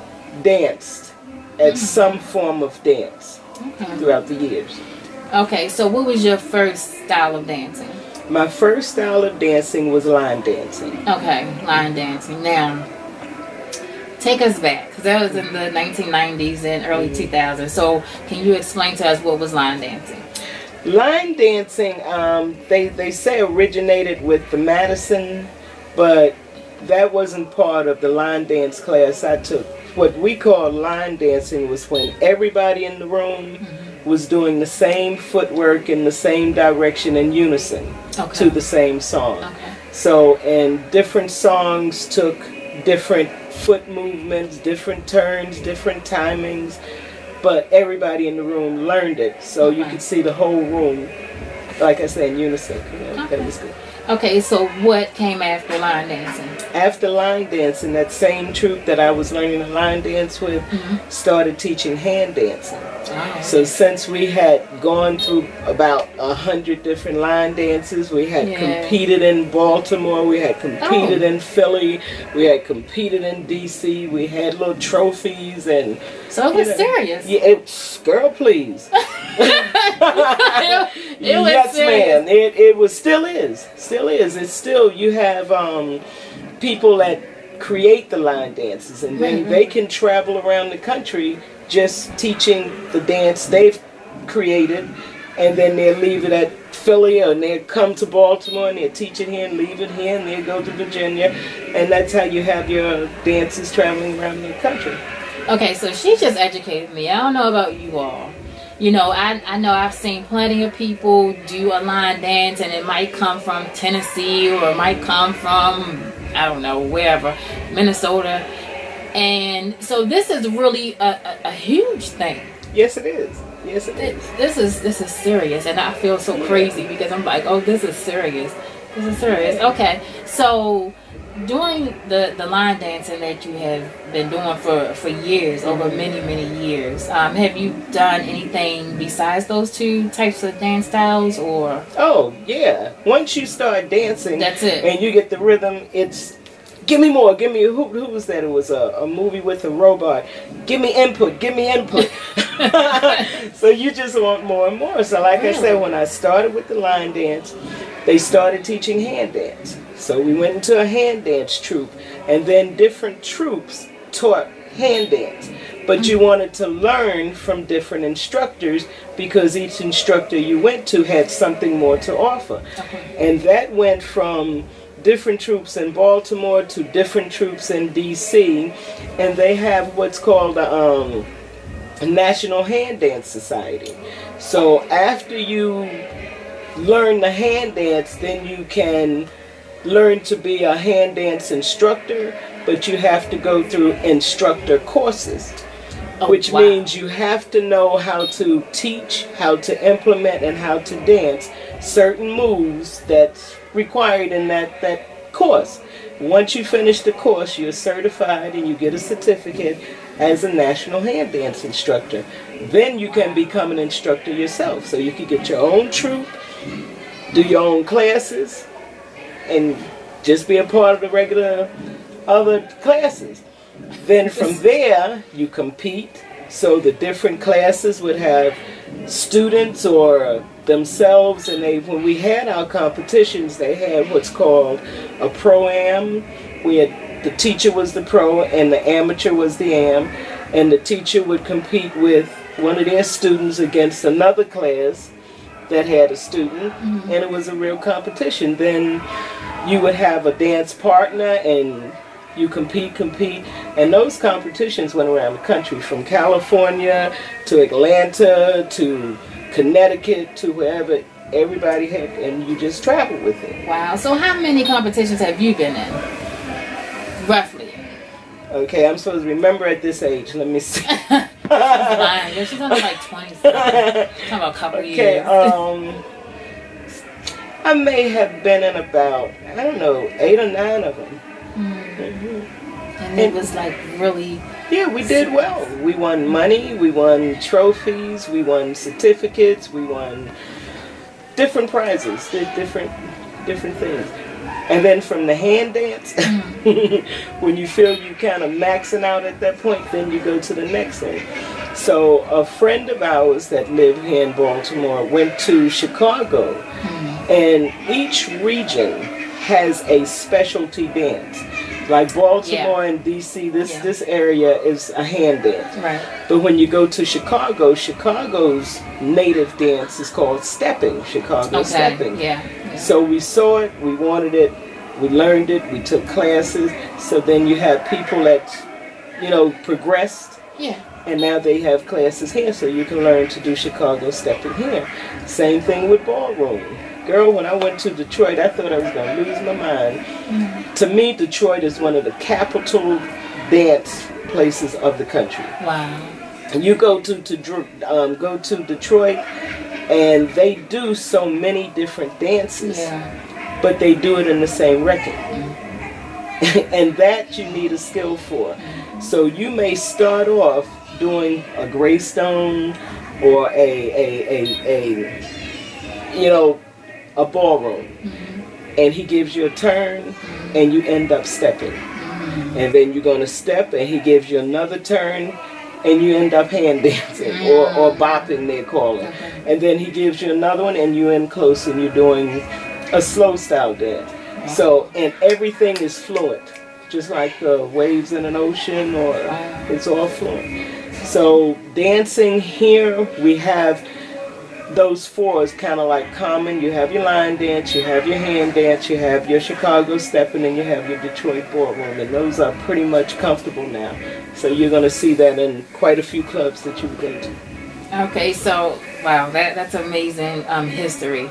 Speaker 2: danced at some form of dance
Speaker 4: Okay.
Speaker 2: throughout the years.
Speaker 4: Okay, so what was your first style of dancing?
Speaker 2: My first style of dancing was line dancing.
Speaker 4: Okay, line dancing. Now, take us back, because that was in the nineteen nineties and early two thousands. So, can you explain to us what was line dancing?
Speaker 2: Line dancing, um, they, they say originated with the Madison, but that wasn't part of the line dance class I took. What we call line dancing was when everybody in the room mm-hmm. was doing the same footwork in the same direction in unison okay. to the same song. Okay. So, and different songs took different foot movements, different turns, different timings, but everybody in the room learned it, so okay. you could see the whole room, like I said, in unison. You know,
Speaker 4: okay.
Speaker 2: That was good.
Speaker 4: Okay, so what came after line dancing?
Speaker 2: After line dancing, that same troupe that I was learning to line dance with mm-hmm. started teaching hand dancing. Oh. So since we had gone through about a hundred different line dances, we had yeah. competed in Baltimore, we had competed oh. in Philly, we had competed in D C, we had little trophies and...
Speaker 4: So it was know, serious.
Speaker 2: Yeah, it, girl, please.
Speaker 4: it, it was
Speaker 2: yes,
Speaker 4: serious.
Speaker 2: man. It it was still is, still is. It's still you have um, people that create the line dances, and then mm-hmm. they can travel around the country just teaching the dance they've created, and then they'll leave it at Philly, or they'll come to Baltimore and they'll teach it here and leave it here, and they'll go to Virginia, and that's how you have your dances traveling around the country.
Speaker 4: Okay, so she just educated me. I don't know about you all. You know, I, I know I've seen plenty of people do a line dance, and it might come from Tennessee, or it might come from, I don't know, wherever, Minnesota. And so this is really a, a, a huge thing.
Speaker 2: Yes, it is. Yes, it is.
Speaker 4: This is this is serious, and I feel so crazy because I'm like, oh, this is serious. This is serious. Okay, so doing the the line dancing that you have been doing for for years, over many many years, um, have you done anything besides those two types of dance styles, or?
Speaker 2: Oh yeah, once you start dancing,
Speaker 4: that's it,
Speaker 2: and you get the rhythm. It's give me more, give me who who was that? It was a, a movie with a robot. Give me input, give me input. So you just want more and more. So like really? I said, when I started with the line dance, they started teaching hand dance. So we went into a hand dance troupe, and then different troupes taught hand dance. But you wanted to learn from different instructors, because each instructor you went to had something more to offer. Okay. And that went from different troupes in Baltimore to different troupes in D C, and they have what's called a, um, a National Hand Dance Society. So after you learn the hand dance, then you can learn to be a hand dance instructor, but you have to go through instructor courses, oh, which wow. means you have to know how to teach, how to implement, and how to dance certain moves that's required in that, that course. Once you finish the course, you're certified and you get a certificate as a national hand dance instructor. Then you can become an instructor yourself. So you can get your own troupe, do your own classes, and just be a part of the regular other classes. Then from there, you compete. So the different classes would have students or themselves, and they, when we had our competitions, they had what's called a pro-am. We had, the teacher was the pro and the amateur was the am, and the teacher would compete with one of their students against another class that had a student, mm-hmm. and it was a real competition. Then you would have a dance partner, and you compete, compete, and those competitions went around the country, from California to Atlanta to Connecticut to wherever. Everybody had, and you just traveled with it.
Speaker 4: Wow. So how many competitions have you been in, roughly?
Speaker 2: Okay, I'm supposed to remember at this age. Let me see.
Speaker 4: She's lying. She's only like twenty something. Talking about a couple
Speaker 2: okay,
Speaker 4: years.
Speaker 2: um, I may have been in about, I don't know, eight or nine of them.
Speaker 4: Mm-hmm. Mm-hmm. And it was like really...
Speaker 2: Yeah, we did well. We won money, we won trophies, we won certificates, we won different prizes, did different, different things. And then from the hand dance, when you feel you kind of maxing out at that point, then you go to the next thing. So a friend of ours that lived here in Baltimore went to Chicago, mm. And each region has a specialty dance. Like Baltimore
Speaker 4: Yeah.
Speaker 2: and D C, this,
Speaker 4: Yeah.
Speaker 2: this area is a hand dance.
Speaker 4: Right.
Speaker 2: But when you go to Chicago, Chicago's native dance is called stepping, Chicago
Speaker 4: Okay.
Speaker 2: stepping.
Speaker 4: Yeah. yeah.
Speaker 2: So we saw it, we wanted it, we learned it, we took classes. So then you have people that, you know, progressed,
Speaker 4: Yeah.
Speaker 2: and now they have classes here, so you can learn to do Chicago stepping here. Same thing with ballroom. Girl, when I went to Detroit, I thought I was going to lose my mind.
Speaker 4: Mm.
Speaker 2: To me, Detroit is one of the capital dance places of the country.
Speaker 4: Wow.
Speaker 2: And you go to, to Dr- um, go to Detroit, and they do so many different dances,
Speaker 4: Yeah.
Speaker 2: but they do it in the same record. And that you need a skill for. So you may start off doing a Greystone or a, a, a, a you know, a ballroom.
Speaker 4: Mm-hmm.
Speaker 2: And he gives you a turn, and you end up stepping.
Speaker 4: Mm-hmm.
Speaker 2: And then you're going to step, and he gives you another turn, and you end up hand dancing, or, or bopping, they call it.
Speaker 4: Okay.
Speaker 2: And then he gives you another one, and you're in close, and you're doing a slow style dance. So, and everything is fluent, just like the waves in an ocean, or
Speaker 4: Wow.
Speaker 2: it's all fluent. So, dancing here, we have those four is kind of like common. You have your line dance, you have your hand dance, you have your Chicago stepping, and you have your Detroit ballroom, and those are pretty much comfortable now. So you're going to see that in quite a few clubs that you go to.
Speaker 4: Okay, so wow, that that's amazing um, history.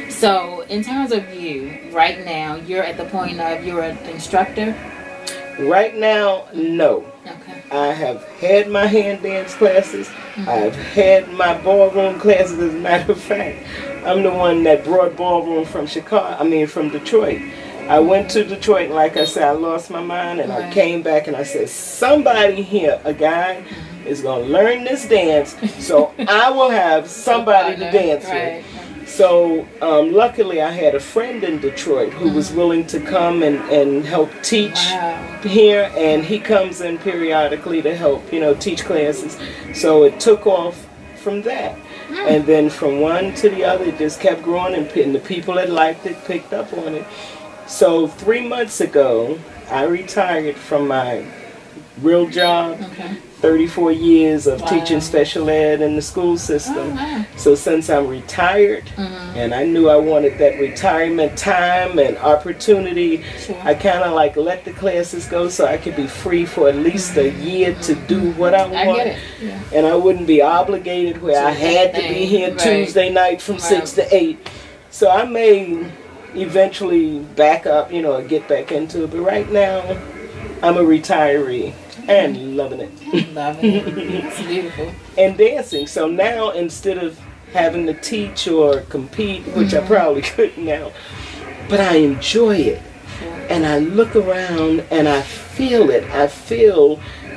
Speaker 4: So in terms of you right now, you're at the point of you're an instructor.
Speaker 2: Right now, no.
Speaker 4: Okay.
Speaker 2: I have had my hand dance classes.
Speaker 4: Mm-hmm.
Speaker 2: I've had my ballroom classes. As a matter of fact, I'm the one that brought ballroom from Chicago. I mean, from Detroit. I went to Detroit, and like I said, I lost my mind, and
Speaker 4: Right.
Speaker 2: I came back, and I said, somebody here, a guy, is going to learn this dance, so I will have somebody to dance
Speaker 4: Right.
Speaker 2: with. So um, luckily, I had a friend in Detroit who was willing to come and, and help teach
Speaker 4: Wow.
Speaker 2: here, and he comes in periodically to help, you know, teach classes. So it took off from that. And then from one to the other, it just kept growing, and, and the people that liked it picked up on it. So three months ago, I retired from my real job,
Speaker 4: Okay.
Speaker 2: thirty-four years of
Speaker 4: Wow.
Speaker 2: teaching special ed in the school system.
Speaker 4: Oh, wow.
Speaker 2: So since I'm retired,
Speaker 4: Mhm.
Speaker 2: and I knew I wanted that retirement time and opportunity,
Speaker 4: Sure.
Speaker 2: I kind of like let the classes go so I could be free for at least a year to do what I want.
Speaker 4: I get it. Yeah.
Speaker 2: And I wouldn't be obligated where
Speaker 4: To
Speaker 2: I had to be
Speaker 4: anything,
Speaker 2: here
Speaker 4: right.
Speaker 2: Tuesday night from
Speaker 4: Right.
Speaker 2: six to eight. So I may eventually back up, you know, and get back into it. But right now, I'm a retiree and loving it.
Speaker 4: Loving it. It's beautiful.
Speaker 2: And dancing. So now, instead of having to teach or compete, which I probably couldn't now, but I enjoy it. And I look around and I feel it. I feel,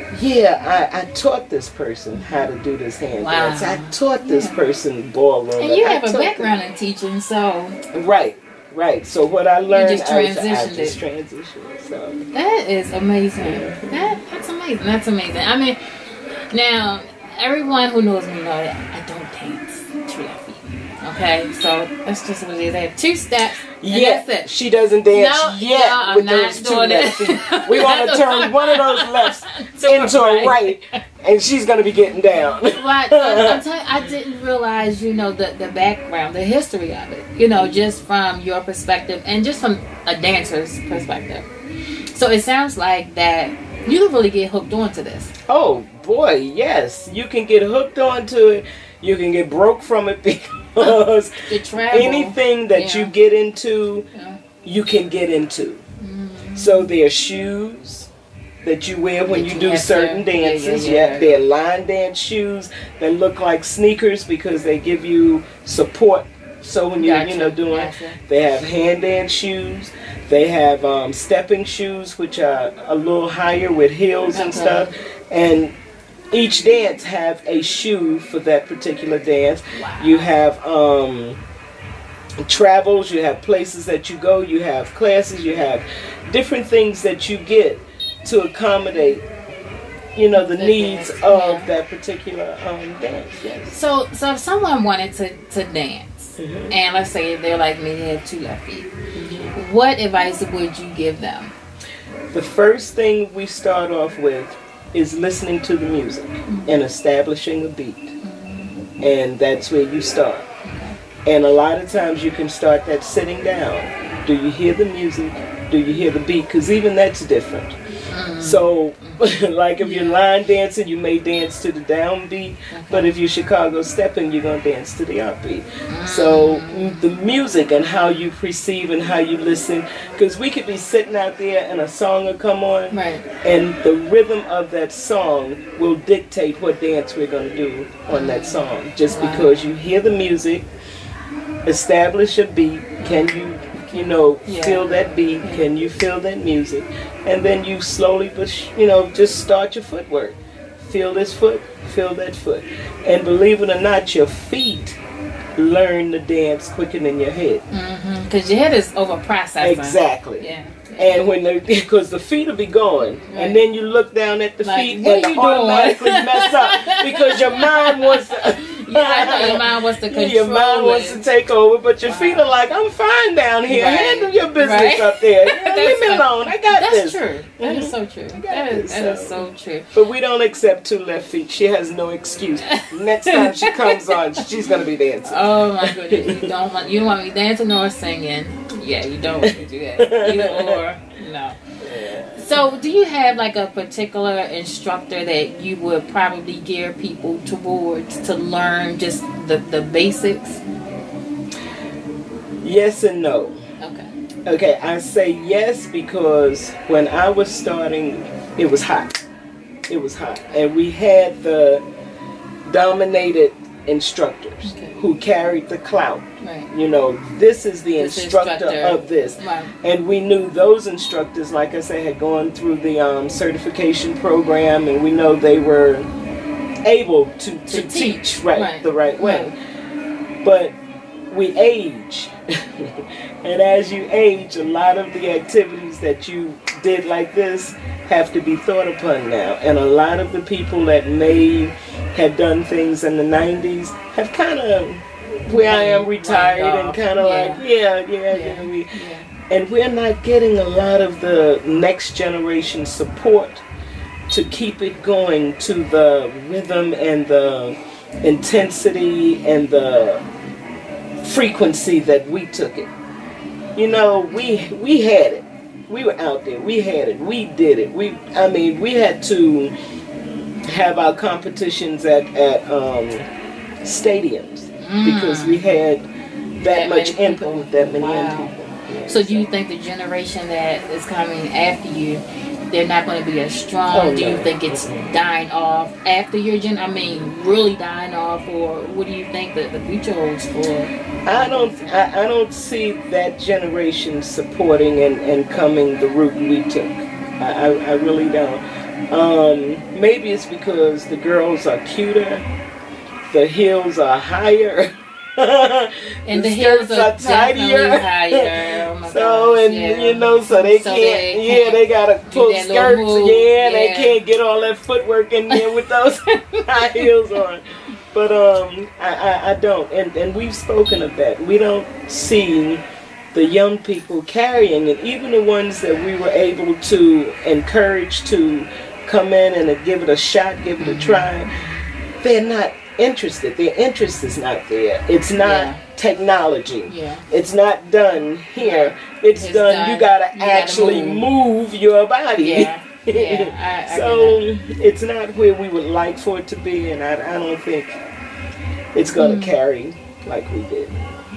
Speaker 2: yeah, I, I taught this person how to do this hand
Speaker 4: Wow.
Speaker 2: dance. I taught this
Speaker 4: Yeah.
Speaker 2: person ballroom.
Speaker 4: And you
Speaker 2: I
Speaker 4: have a
Speaker 2: taught
Speaker 4: background in teaching, so
Speaker 2: them- Right, right. So what I learned,
Speaker 4: just
Speaker 2: I, was, I
Speaker 4: transitioned
Speaker 2: just
Speaker 4: it.
Speaker 2: transitioned. So
Speaker 4: that is amazing. That that's amazing. That's amazing. I mean, now everyone who knows me know that I don't dance tree feet. Okay, so that's just what it is. I have two steps. And
Speaker 2: yeah,
Speaker 4: that's it.
Speaker 2: she doesn't dance
Speaker 4: No,
Speaker 2: yet
Speaker 4: no, I'm
Speaker 2: with
Speaker 4: not
Speaker 2: those two
Speaker 4: doing
Speaker 2: left
Speaker 4: it.
Speaker 2: feet. We're
Speaker 4: I'm
Speaker 2: going
Speaker 4: not
Speaker 2: to turn
Speaker 4: doing
Speaker 2: one of those lefts
Speaker 4: To
Speaker 2: into
Speaker 4: a
Speaker 2: a right, and she's going to be getting down.
Speaker 4: But I'm, I'm telling you, I didn't realize, you know, the, the background, the history of it, you know, just from your perspective and just from a dancer's perspective. So it sounds like that you can really get hooked onto this.
Speaker 2: Oh boy, yes. You can get hooked onto it. You can get broke from it because
Speaker 4: The travel.
Speaker 2: anything that
Speaker 4: yeah.
Speaker 2: you get into,
Speaker 4: Yeah.
Speaker 2: you can get into.
Speaker 4: Mm.
Speaker 2: So there are shoes that you wear when
Speaker 4: That
Speaker 2: you
Speaker 4: you
Speaker 2: do
Speaker 4: have
Speaker 2: certain
Speaker 4: to- yeah, yeah,
Speaker 2: dances.
Speaker 4: yeah.
Speaker 2: Yeah, they're line dance shoes that look like sneakers because they give you support. So when you're, you know,
Speaker 4: Gotcha,
Speaker 2: doing,
Speaker 4: gotcha.
Speaker 2: they have hand dance shoes. They have um, stepping shoes, which are a little higher with heels and
Speaker 4: Okay.
Speaker 2: stuff. And each dance have a shoe for that particular dance.
Speaker 4: Wow.
Speaker 2: You have um, travels, you have places that you go, you have classes, you have different things that you get to accommodate, you know, the
Speaker 4: The
Speaker 2: needs
Speaker 4: dance,
Speaker 2: of
Speaker 4: yeah.
Speaker 2: that particular um, dance. Yes.
Speaker 4: So, so if someone wanted to, to dance,
Speaker 2: Mm-hmm.
Speaker 4: and let's say they're like me, they have two left feet. What advice would you give them?
Speaker 2: The first thing we start off with is listening to the music and establishing a beat. And that's where you start. And a lot of times you can start that sitting down. Do you hear the music? Do you hear the beat? Because even that's different. Mm-hmm. So, like if you're line dancing, you may dance to the downbeat. Okay. But if you're Chicago stepping, you're going to dance to the upbeat. Mm-hmm. So, the music and how you perceive and how you listen. Because we could be sitting out there and a song will come on. Right. And the rhythm of that song will dictate what dance we're going to do on that song. Just wow. because you hear the music, establish a beat. Can you, you know, yeah. feel that beat? Yeah. Can you feel that music? And then you slowly, but you know, just start your footwork. Feel this foot, feel that foot. And believe it or not, your feet learn the dance quicker than your head.
Speaker 4: Because mm-hmm. your head is over processing.
Speaker 2: Exactly.
Speaker 4: Yeah.
Speaker 2: And when they, because the feet will be going, right. and then you look down at the
Speaker 4: like,
Speaker 2: feet and automatically mess up because your mind wants to.
Speaker 4: Yeah, I know your mind wants to control
Speaker 2: Your mind
Speaker 4: it.
Speaker 2: wants to take over, but your wow. feet are like, I'm fine down here. Right. Handle your business right. up there. Yeah, leave me alone. I got
Speaker 4: that's
Speaker 2: this.
Speaker 4: That's true. That mm-hmm. is so true. That, is, that is so true.
Speaker 2: But we don't accept two left feet. She has no excuse. Next time she comes on, she's going to be dancing.
Speaker 4: Oh, my goodness. You don't want, you don't want me dancing or singing. Yeah, you don't want me to do that. Either or, no. So, do you have like a particular instructor that you would probably gear people towards to learn just the, the basics?
Speaker 2: Yes and no.
Speaker 4: Okay.
Speaker 2: Okay, I say yes because when I was starting, it was hot. It was hot. And we had the dominated instructors okay. who carried the clout. Right. You know, this is the this instructor, instructor of this. Right. And we knew those instructors, like I said, had gone through the um, certification program, and we know they were able to, to, to teach, teach right, right. the right way. Right. But we age. And as you age, a lot of the activities that you did like this have to be thought upon now. And a lot of the people that may have done things in the nineties have kind of, where I am retired and kind of yeah. like, yeah, yeah, yeah. yeah, we, yeah. And we're not getting a lot of the next generation support to keep it going to the rhythm and the intensity and the frequency that we took it. You know, we we had it. We were out there. We had it. We did it. We, I mean, we had to have our competitions at at um, stadiums mm. because we had that, that much input with that many wow. young people. Yeah,
Speaker 4: so, do you think the generation that is coming after you, they're not going to be as strong? Oh, do no. you think it's mm-hmm. dying off after your gen? I mean, really dying off, or what do you think that the future holds for?
Speaker 2: I don't. I, I don't see that generation supporting and, and coming the route we took. I, I, I really don't. Um, maybe it's because the girls are cuter, the heels are higher.
Speaker 4: And the, the heels are, are tighter. Higher. Oh my
Speaker 2: so
Speaker 4: gosh,
Speaker 2: and
Speaker 4: yeah.
Speaker 2: you know, so they so can't. They yeah, they gotta pull skirts. Yeah, yeah, they can't get all that footwork in there with those high heels on. But um, I, I, I don't, and and we've spoken of that. We don't see the young people carrying it, even the ones that we were able to encourage to come in and give it a shot, give it a try. They're not interested. Their interest is not there. It's not yeah. technology. Yeah. It's not done here. It's, it's done, done. You gotta you actually gotta move. move your body.
Speaker 4: Yeah. Yeah, I, I
Speaker 2: so it's not where we would like for it to be, and I, I don't think it's gonna mm. carry like we did.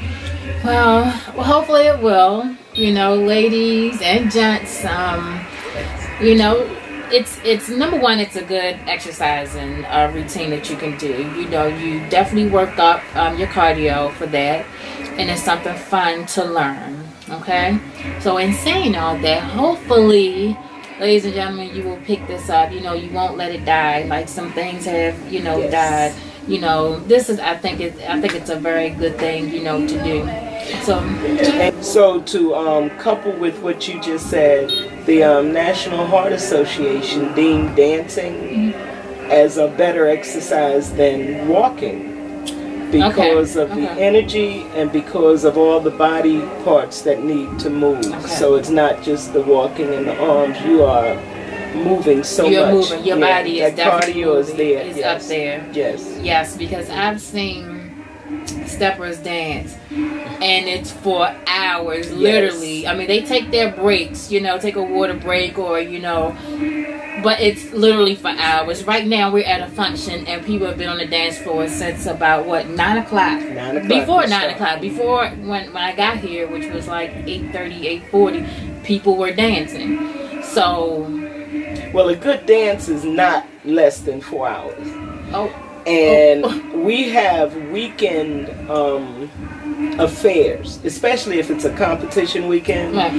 Speaker 4: Well, well, hopefully it will. You know, ladies and gents. Um, you know. It's it's number one. It's a good exercise and uh, routine that you can do. You know, you definitely work up um, your cardio for that, and it's something fun to learn. Okay, so in saying all that, hopefully, ladies and gentlemen, you will pick this up. You know, you won't let it die like some things have. You know, yes. died. You know, this is. I think it. I think it's a very good thing. You know, to do. So,
Speaker 2: and so to um, couple with what you just said, the um, National Heart Association deemed dancing mm-hmm. as a better exercise than walking. because
Speaker 4: okay.
Speaker 2: of the
Speaker 4: okay.
Speaker 2: energy and because of all the body parts that need to move.
Speaker 4: Okay.
Speaker 2: So it's not just the walking and the arms. You are moving so
Speaker 4: You're
Speaker 2: much.
Speaker 4: moving. Your
Speaker 2: yeah,
Speaker 4: body is
Speaker 2: that
Speaker 4: definitely
Speaker 2: cardio is
Speaker 4: moving.
Speaker 2: there.
Speaker 4: It's
Speaker 2: yes.
Speaker 4: up there.
Speaker 2: Yes.
Speaker 4: Yes, because I've seen steppers dance and it's for hours, literally.
Speaker 2: Yes.
Speaker 4: I mean, they take their breaks, you know, take a water break or, you know, but it's literally for hours. Right now we're at a function and people have been on the dance floor since about what, nine o'clock?
Speaker 2: Nine o'clock.
Speaker 4: Before nine o'clock. Before when, when I got here, which was like eight thirty, eight forty, people were dancing. So
Speaker 2: well, a good dance is not less than four hours.
Speaker 4: oh
Speaker 2: And
Speaker 4: oh.
Speaker 2: we have weekend um, affairs, especially if it's a competition weekend.
Speaker 4: Right.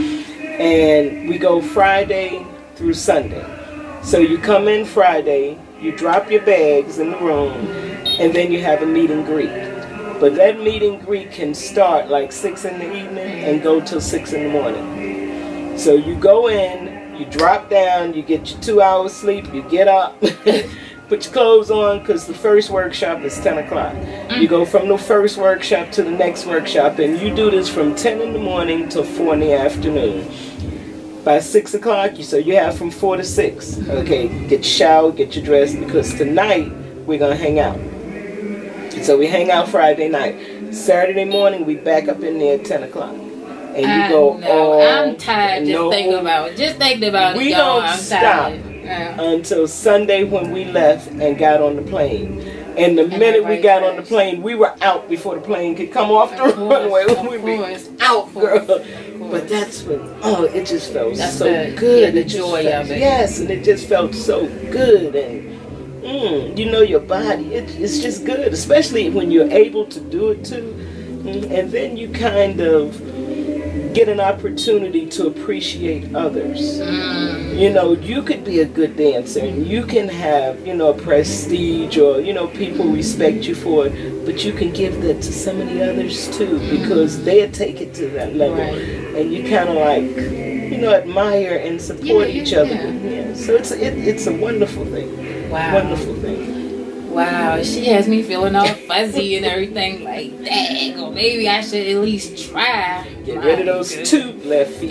Speaker 2: And we go Friday through Sunday. So you come in Friday, you drop your bags in the room, and then you have a meet and greet. But that meet and greet can start like six in the evening and go till six in the morning. So you go in, you drop down, you get your two hours sleep, you get up, put your clothes on, because the first workshop is ten o'clock. You go from the first workshop to the next workshop, and you do this from ten in the morning till four in the afternoon. By six o'clock, you so you have from four to six. Okay, get your shower, get your dress, because tonight we're gonna hang out. So we hang out Friday night. Saturday morning we back up in there at ten o'clock, and you
Speaker 4: I
Speaker 2: go.
Speaker 4: know.
Speaker 2: all
Speaker 4: I'm tired just
Speaker 2: no,
Speaker 4: thinking about it. Just thinking about it,
Speaker 2: we
Speaker 4: y'all.
Speaker 2: don't
Speaker 4: I'm
Speaker 2: stop
Speaker 4: tired. Yeah.
Speaker 2: until Sunday when we left and got on the plane. And the minute we
Speaker 4: everybody
Speaker 2: got on the
Speaker 4: crashed.
Speaker 2: plane, we were out before the plane could come off the
Speaker 4: Of course,
Speaker 2: runway.
Speaker 4: of
Speaker 2: We be
Speaker 4: course,
Speaker 2: out,
Speaker 4: of
Speaker 2: girl.
Speaker 4: course, of course.
Speaker 2: But that's when, oh, it just felt
Speaker 4: That's
Speaker 2: so
Speaker 4: the-
Speaker 2: good.
Speaker 4: yeah, the
Speaker 2: It just
Speaker 4: joy
Speaker 2: felt-
Speaker 4: of it.
Speaker 2: Yes, and it just felt so good. And mm, you know, your body, it, it's just good, especially when you're able to do it too. Mm, and then you kind of get an opportunity to appreciate others.
Speaker 4: Mm.
Speaker 2: You know, you could be a good dancer and you can have, you know, prestige or, you know, people respect you for it, but you can give that to some of the others too, because they'll take it to that level.
Speaker 4: Right.
Speaker 2: And you kind of like, you know, admire and support
Speaker 4: Yeah,
Speaker 2: each
Speaker 4: yeah,
Speaker 2: other.
Speaker 4: yeah.
Speaker 2: Yeah. So it's, it, it's a wonderful thing.
Speaker 4: Wow.
Speaker 2: Wonderful thing.
Speaker 4: Wow, she has me feeling all fuzzy and everything. Like, dang, or maybe I should at least try.
Speaker 2: Get
Speaker 4: My
Speaker 2: rid of those
Speaker 4: goodness.
Speaker 2: two left feet.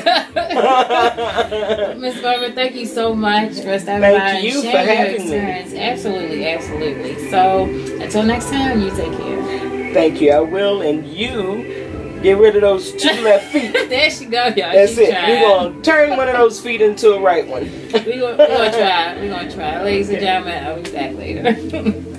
Speaker 4: Miss Barber, thank you so much for stopping
Speaker 2: Thank
Speaker 4: by and
Speaker 2: you for
Speaker 4: sharing your
Speaker 2: having me.
Speaker 4: experience. Absolutely, absolutely. So, until next time, you take care.
Speaker 2: Thank you. I will. And you get rid of those two left feet.
Speaker 4: There she go, y'all.
Speaker 2: That's
Speaker 4: She
Speaker 2: it.
Speaker 4: tried.
Speaker 2: We're going to turn one of those feet into a right one.
Speaker 4: We're going to try. We're going to try. Ladies and gentlemen, I'll be back later.